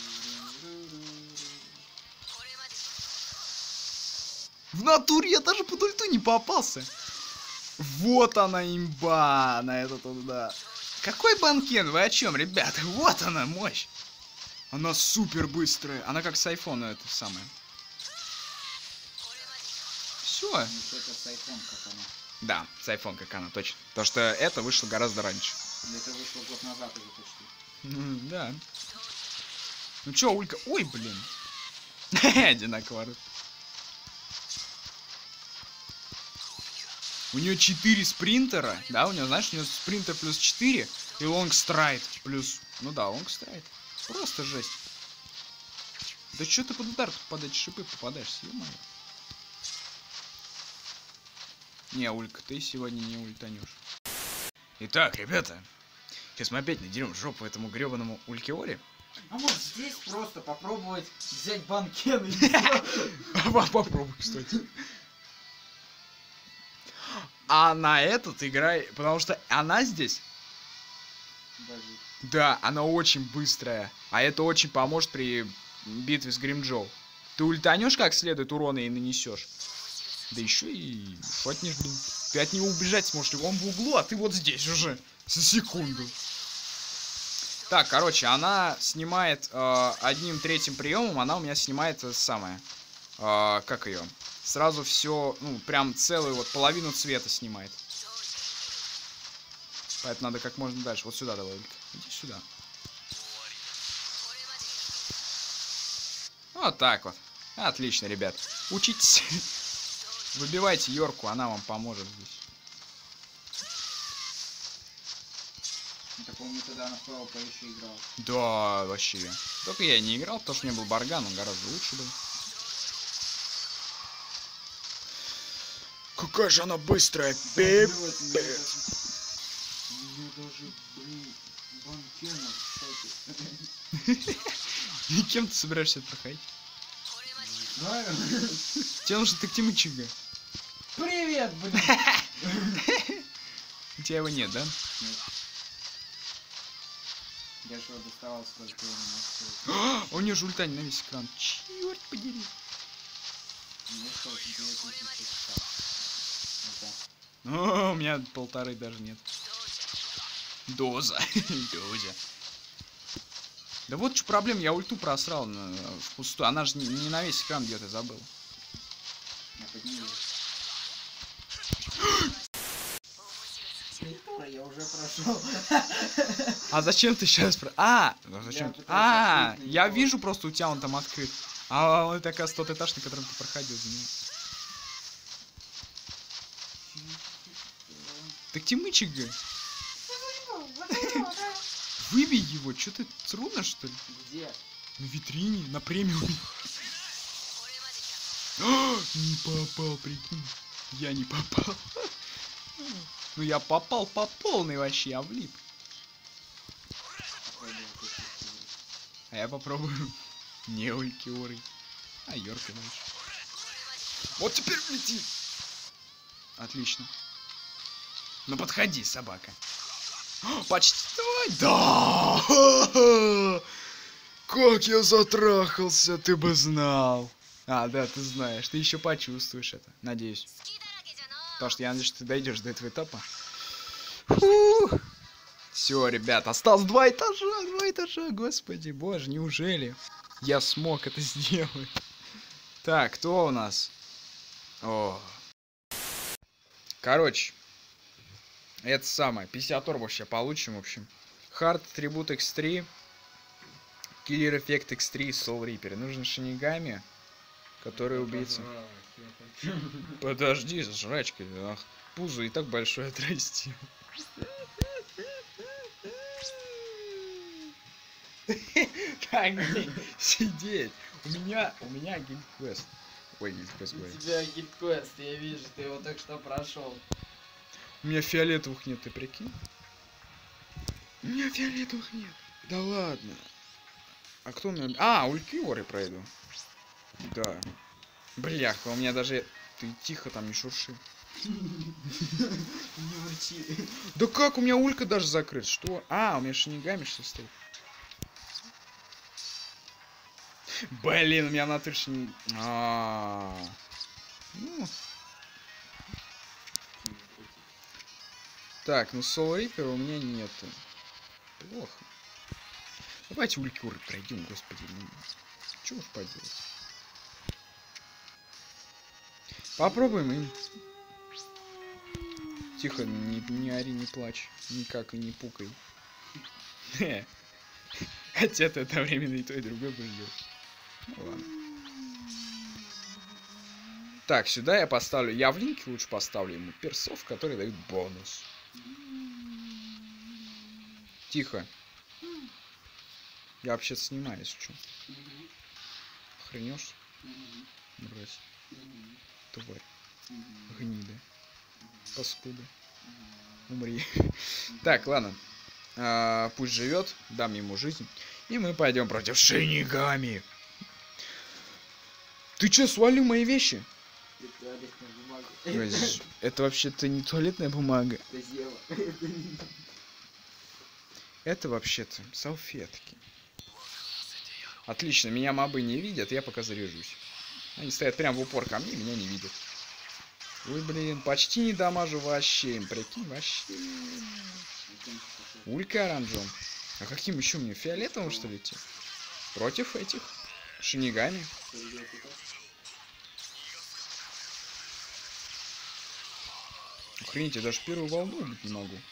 В натуре я даже под ульту не попался. Вот она имба на этот да. Какой банкен? Вы о чем, ребята? Вот она мощь. Она супер быстрая. Она как с айфона это самое. Все. Это с iPhone, как она. Да, с iPhone как она, точно. Потому что это вышло гораздо раньше. Это вышло год назад уже почти. Да. Ну чё, Улька? Ой, блин. Одинаково. У нее 4 спринтера. Да, у нее, знаешь, у нее спринтер плюс 4 и лонгстрайд плюс... Ну да, лонгстрайд. Просто жесть. Да чё ты под удар под эти шипы попадаешься, ё-моё. Не, Улька, ты сегодня не ультанешь. Итак, ребята, сейчас мы опять надерем жопу этому гребаному Улькиоре. А может здесь просто попробовать взять банкен и... Попробуй, кстати. А на этот играй, потому что она здесь... Да, она очень быстрая. А это очень поможет при битве с Гримджоу. Ты ультанешь как следует урона и нанесешь. Да еще и шотнешь, блин. Ты от него убежать сможешь, он в углу, а ты вот здесь уже. За секунду. Так, короче, она снимает 1/3 приемом, она у меня снимает самое. Как ее? Сразу все, ну, прям целую вот половину цвета снимает. Поэтому надо как можно дальше. Вот сюда давай, иди сюда. Вот так вот. Отлично, ребят. Учитесь. Выбивайте Йорку, она вам поможет здесь. Так он тогда на PvP еще играл. Да, вообще. Только я не играл, потому что у меня был Барган, он гораздо лучше был. Какая же она быстрая, Мне даже, блин, Банкена, кстати. И кем ты собираешься это проходить? Правильно? Тебе нужно тактимычига. Привет, блин! У тебя его нет, да? Нет. Я что, доставал сколько его У нее же ультань на весь экран. Черт подери. О, у меня 1,5 даже нет. Доза. Доза. Да вот что проблема, я ульту просрал впустую. Она же не на весь экран бьет, я забыл. Я уже прошел. А зачем ты сейчас ну зачем? Я вижу просто у тебя он там открыт. А это, оказывается, тот этаж, на котором ты проходил за него. Так Тимычик, выбей его, что ты трудно что ли? Где? На витрине, на премиуме. Не попал, прикинь. Я не попал. Ну я попал по полной вообще, я влип. А я попробую. Не улькиоры. А Йорка дальше. Вот теперь влети. Отлично. Ну подходи, собака. Почти давай. Да! Как я затрахался, ты бы знал. А, да, ты знаешь. Ты еще почувствуешь это. Надеюсь. Потому что я надеюсь, что ты дойдешь до этого этапа. Все, ребят, осталось 2 этажа, 2 этажа, господи, боже, неужели я смог это сделать? Так, кто у нас? О. Короче, это самое, 50 орбов сейчас получим, в общем. Хард, атрибут X3, киллер эффект X3, Soul Reaper. Нужен шинигами, который убийца. Подожди, жрачка, ах, пузо и так большое отрастил. Так, сидеть. У меня гильд-квест. Ой, гильд-квест говорит. У тебя гильд-квест, я вижу, ты его только что прошел. У меня фиолетовых нет, ты прикинь? У меня фиолетовых нет. Да ладно. А кто у меня... А, улькиоры пройду. Да. Бляха, у меня даже... Ты тихо там, не шурши. Не урчи. Да как, у меня улька даже закрыт. Что? А, у меня шинигами что стоит. Блин, у меня на натуре не... Ну. Так, ну Soul Reaper у меня нету. Плохо. Давайте улькиоры пройдем, господи. Ну, чего уж поделать. Попробуем им. Тихо, не ори, не плачь. Никак и не пукай. Хотя ты одновременно и то, и другое будешь делать. Ну, ладно. Так, сюда я поставлю. Я в линке лучше поставлю ему персов, которые дают бонус. Тихо. Я вообще снимаюсь, что? Охренешь? Брось. Тварь. Гнида. Паскуда. Умри. Так, ладно. Пусть живет. Дам ему жизнь. И мы пойдем против шинигами. Ты чё, свалил мои вещи? Это вообще-то не туалетная бумага. Это вообще-то салфетки. Отлично, меня мобы не видят, я пока заряжусь. Они стоят прям в упор ко мне, меня не видят. Ой, блин, почти не дамажу вообще им, прикинь, вообще. Улька оранжевым. А каким еще мне? Фиолетовым, что ли, идти? Против этих шинигами. Охренеть, я даже первую волну убить не могу.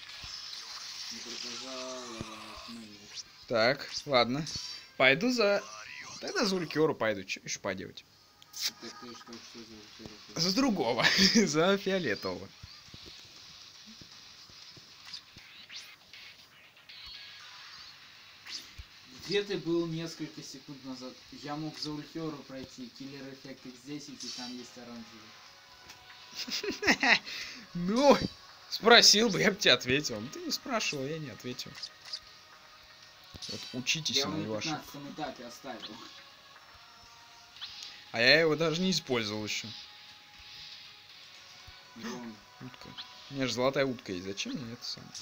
Так, ладно. Пойду за Тогда за Улькиору пойду. Что еще поделать? Так ты что за Ультиору? За другого. За фиолетового. Где ты был несколько секунд назад? Я мог за Ультиору пройти. Киллер эффект X10 и там есть оранжевый. Ну, спросил бы, я бы тебе ответил. Ты не спрашивал, я не ответил. Вот учитесь Я на его его на ошибку. 15 этапе оставил. А я его даже не использовал еще. Вон. Утка. У меня же золотая утка есть. Зачем мне это самое?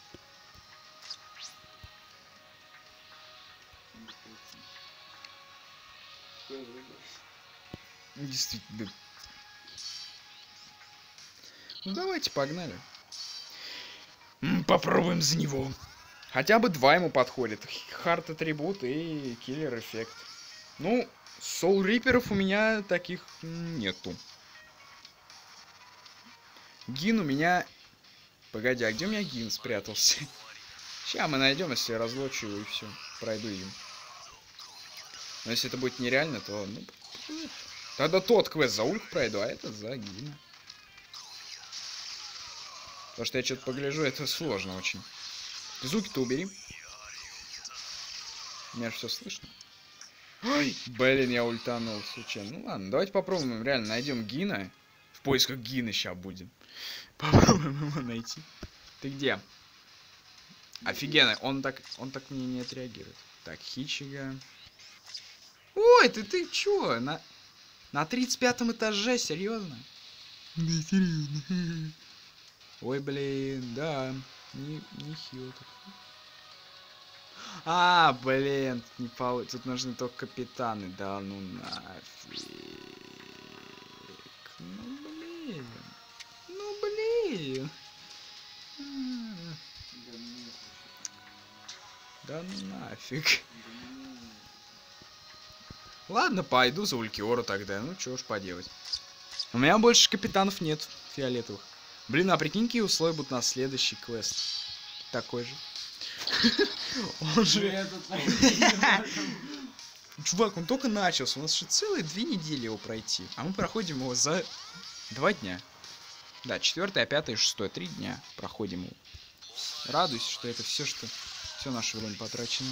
Действительно. Ну давайте, погнали. Попробуем за него. Хотя бы два ему подходит. Хард атрибут и киллер эффект. Ну, соул риперов у меня таких нету. Гин у меня... Погоди, а где у меня Гин спрятался? Сейчас мы найдем, если я разлочу его и все. Пройду им. Но если это будет нереально, то... Ну, тогда тот квест за Ульх пройду, а этот за Гина. Потому что я что-то погляжу, это сложно очень. Звуки-то убери. У меня же все слышно. Ой, блин, я ультанул случайно. Ну ладно, давайте попробуем. Реально, найдем Гина. В поисках Гина сейчас будем. Попробуем его найти. Ты где? Офигенно, он так мне не отреагирует. Так, Хичига. Ой, ты чё? На 35-м этаже, серьезно? Да, серьезно. Ой, блин, да. Не хил. А, блин, не получится. Тут нужны только капитаны. Да ну нафиг. Ну блин. Ну блин. Да нафиг. Ладно, пойду за Улькиору тогда. Ну, чё уж поделать. У меня больше капитанов нет фиолетовых. Блин, а прикинь, какие условия будут на следующий квест. Такой же. Он же... Чувак, он только начался. У нас еще целые 2 недели его пройти. А мы проходим его за 2 дня. Да, 4, 5, 6, 3 дня проходим его. Радуйся, что это все наше время потрачено.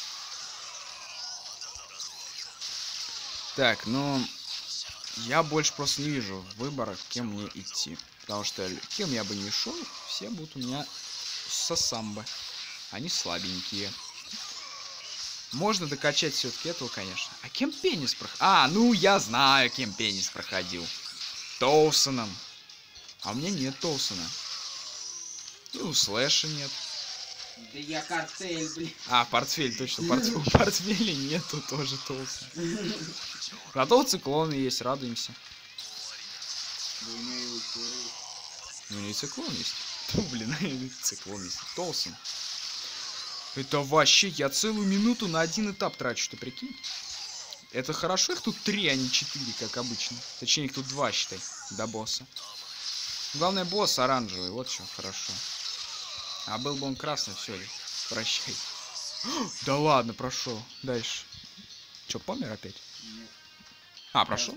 Так, ну... Я больше просто не вижу выбора, кем мне идти. Потому что кем я бы не шел, все будут у меня со самбо. Они слабенькие. Можно докачать все-таки этого, конечно. А кем Пенис проходил? А, ну я знаю, кем Пенис проходил. Тоусоном. А у меня нет Тоусона. И у Слэша нет. Да я картель, блин. А, портфель, точно. У портфеля нету тоже Тоусона. Зато у Циклона есть, радуемся. Да у меня и Ультиора есть. Ну, не Циклон есть. Ну, блин, Циклон есть. Тоусон. Это вообще, я целую минуту на один этап трачу, ты прикинь? Это хорошо, их тут 3, а не 4, как обычно. Точнее, их тут 2, считай, до босса. Главное, босс оранжевый, вот что хорошо. А был бы он красный, все, прощай. Да ладно, прошел. Дальше. Че, помер опять? Нет. А, прошел?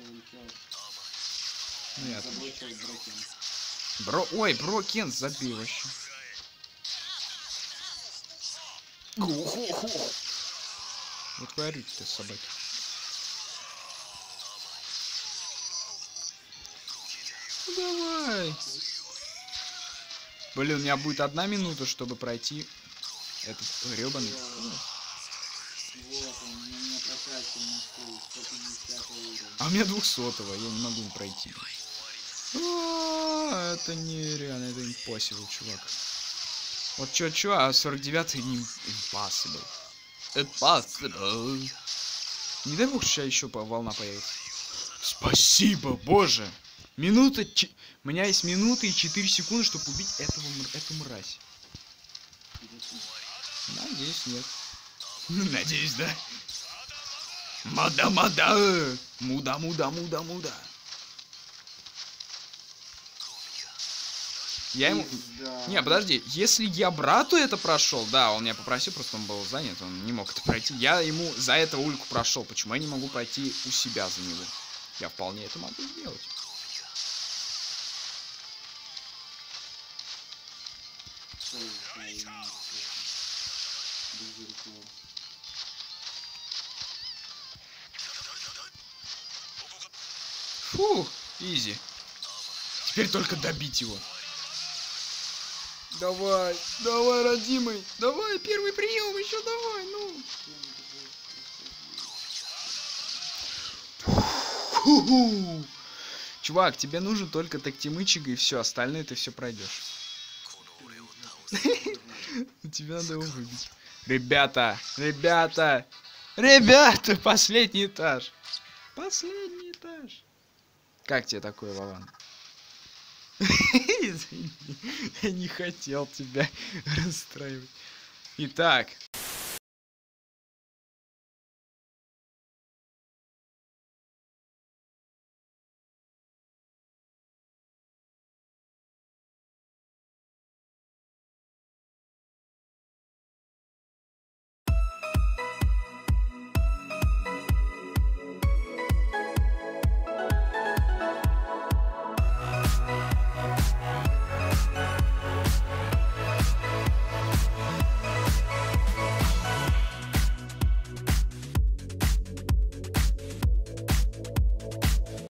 Ну, я Ой, Брокен забил вообще. Вот вы орите-то, собаки. Ну, давай. Блин, у меня будет 1 минута, чтобы пройти этот гребаный. Вот он, меня прокачал на 150 уровень. А у меня 200-го, я не могу пройти. Это нереально, это impossible, чувак. Вот чё, а 49-й не impossible. Impossible. Не дай бог, сейчас еще волна появится. Спасибо, боже. У меня есть минута и 4 секунды, чтобы убить эту мразь. Надеюсь, нет. Надеюсь, да. Муда. Я ему... Пизда. Не, подожди, если я брату это прошел, да, он меня попросил, просто он был занят, он не мог это пройти. Я ему за это ульку прошел, почему я не могу пройти у себя за него? Я вполне это могу сделать. Фу, изи. Теперь только добить его. Давай, давай, родимый. Давай, первый прием, еще давай, ну. Фу-ху. Чувак, тебе нужен только тактимычек и все, остальное ты все пройдешь. Тебе надо его выбить. Ребята, ребята, ребята, последний этаж. Последний этаж. Как тебе такое, Вован? Извини, я не хотел тебя расстраивать. Итак,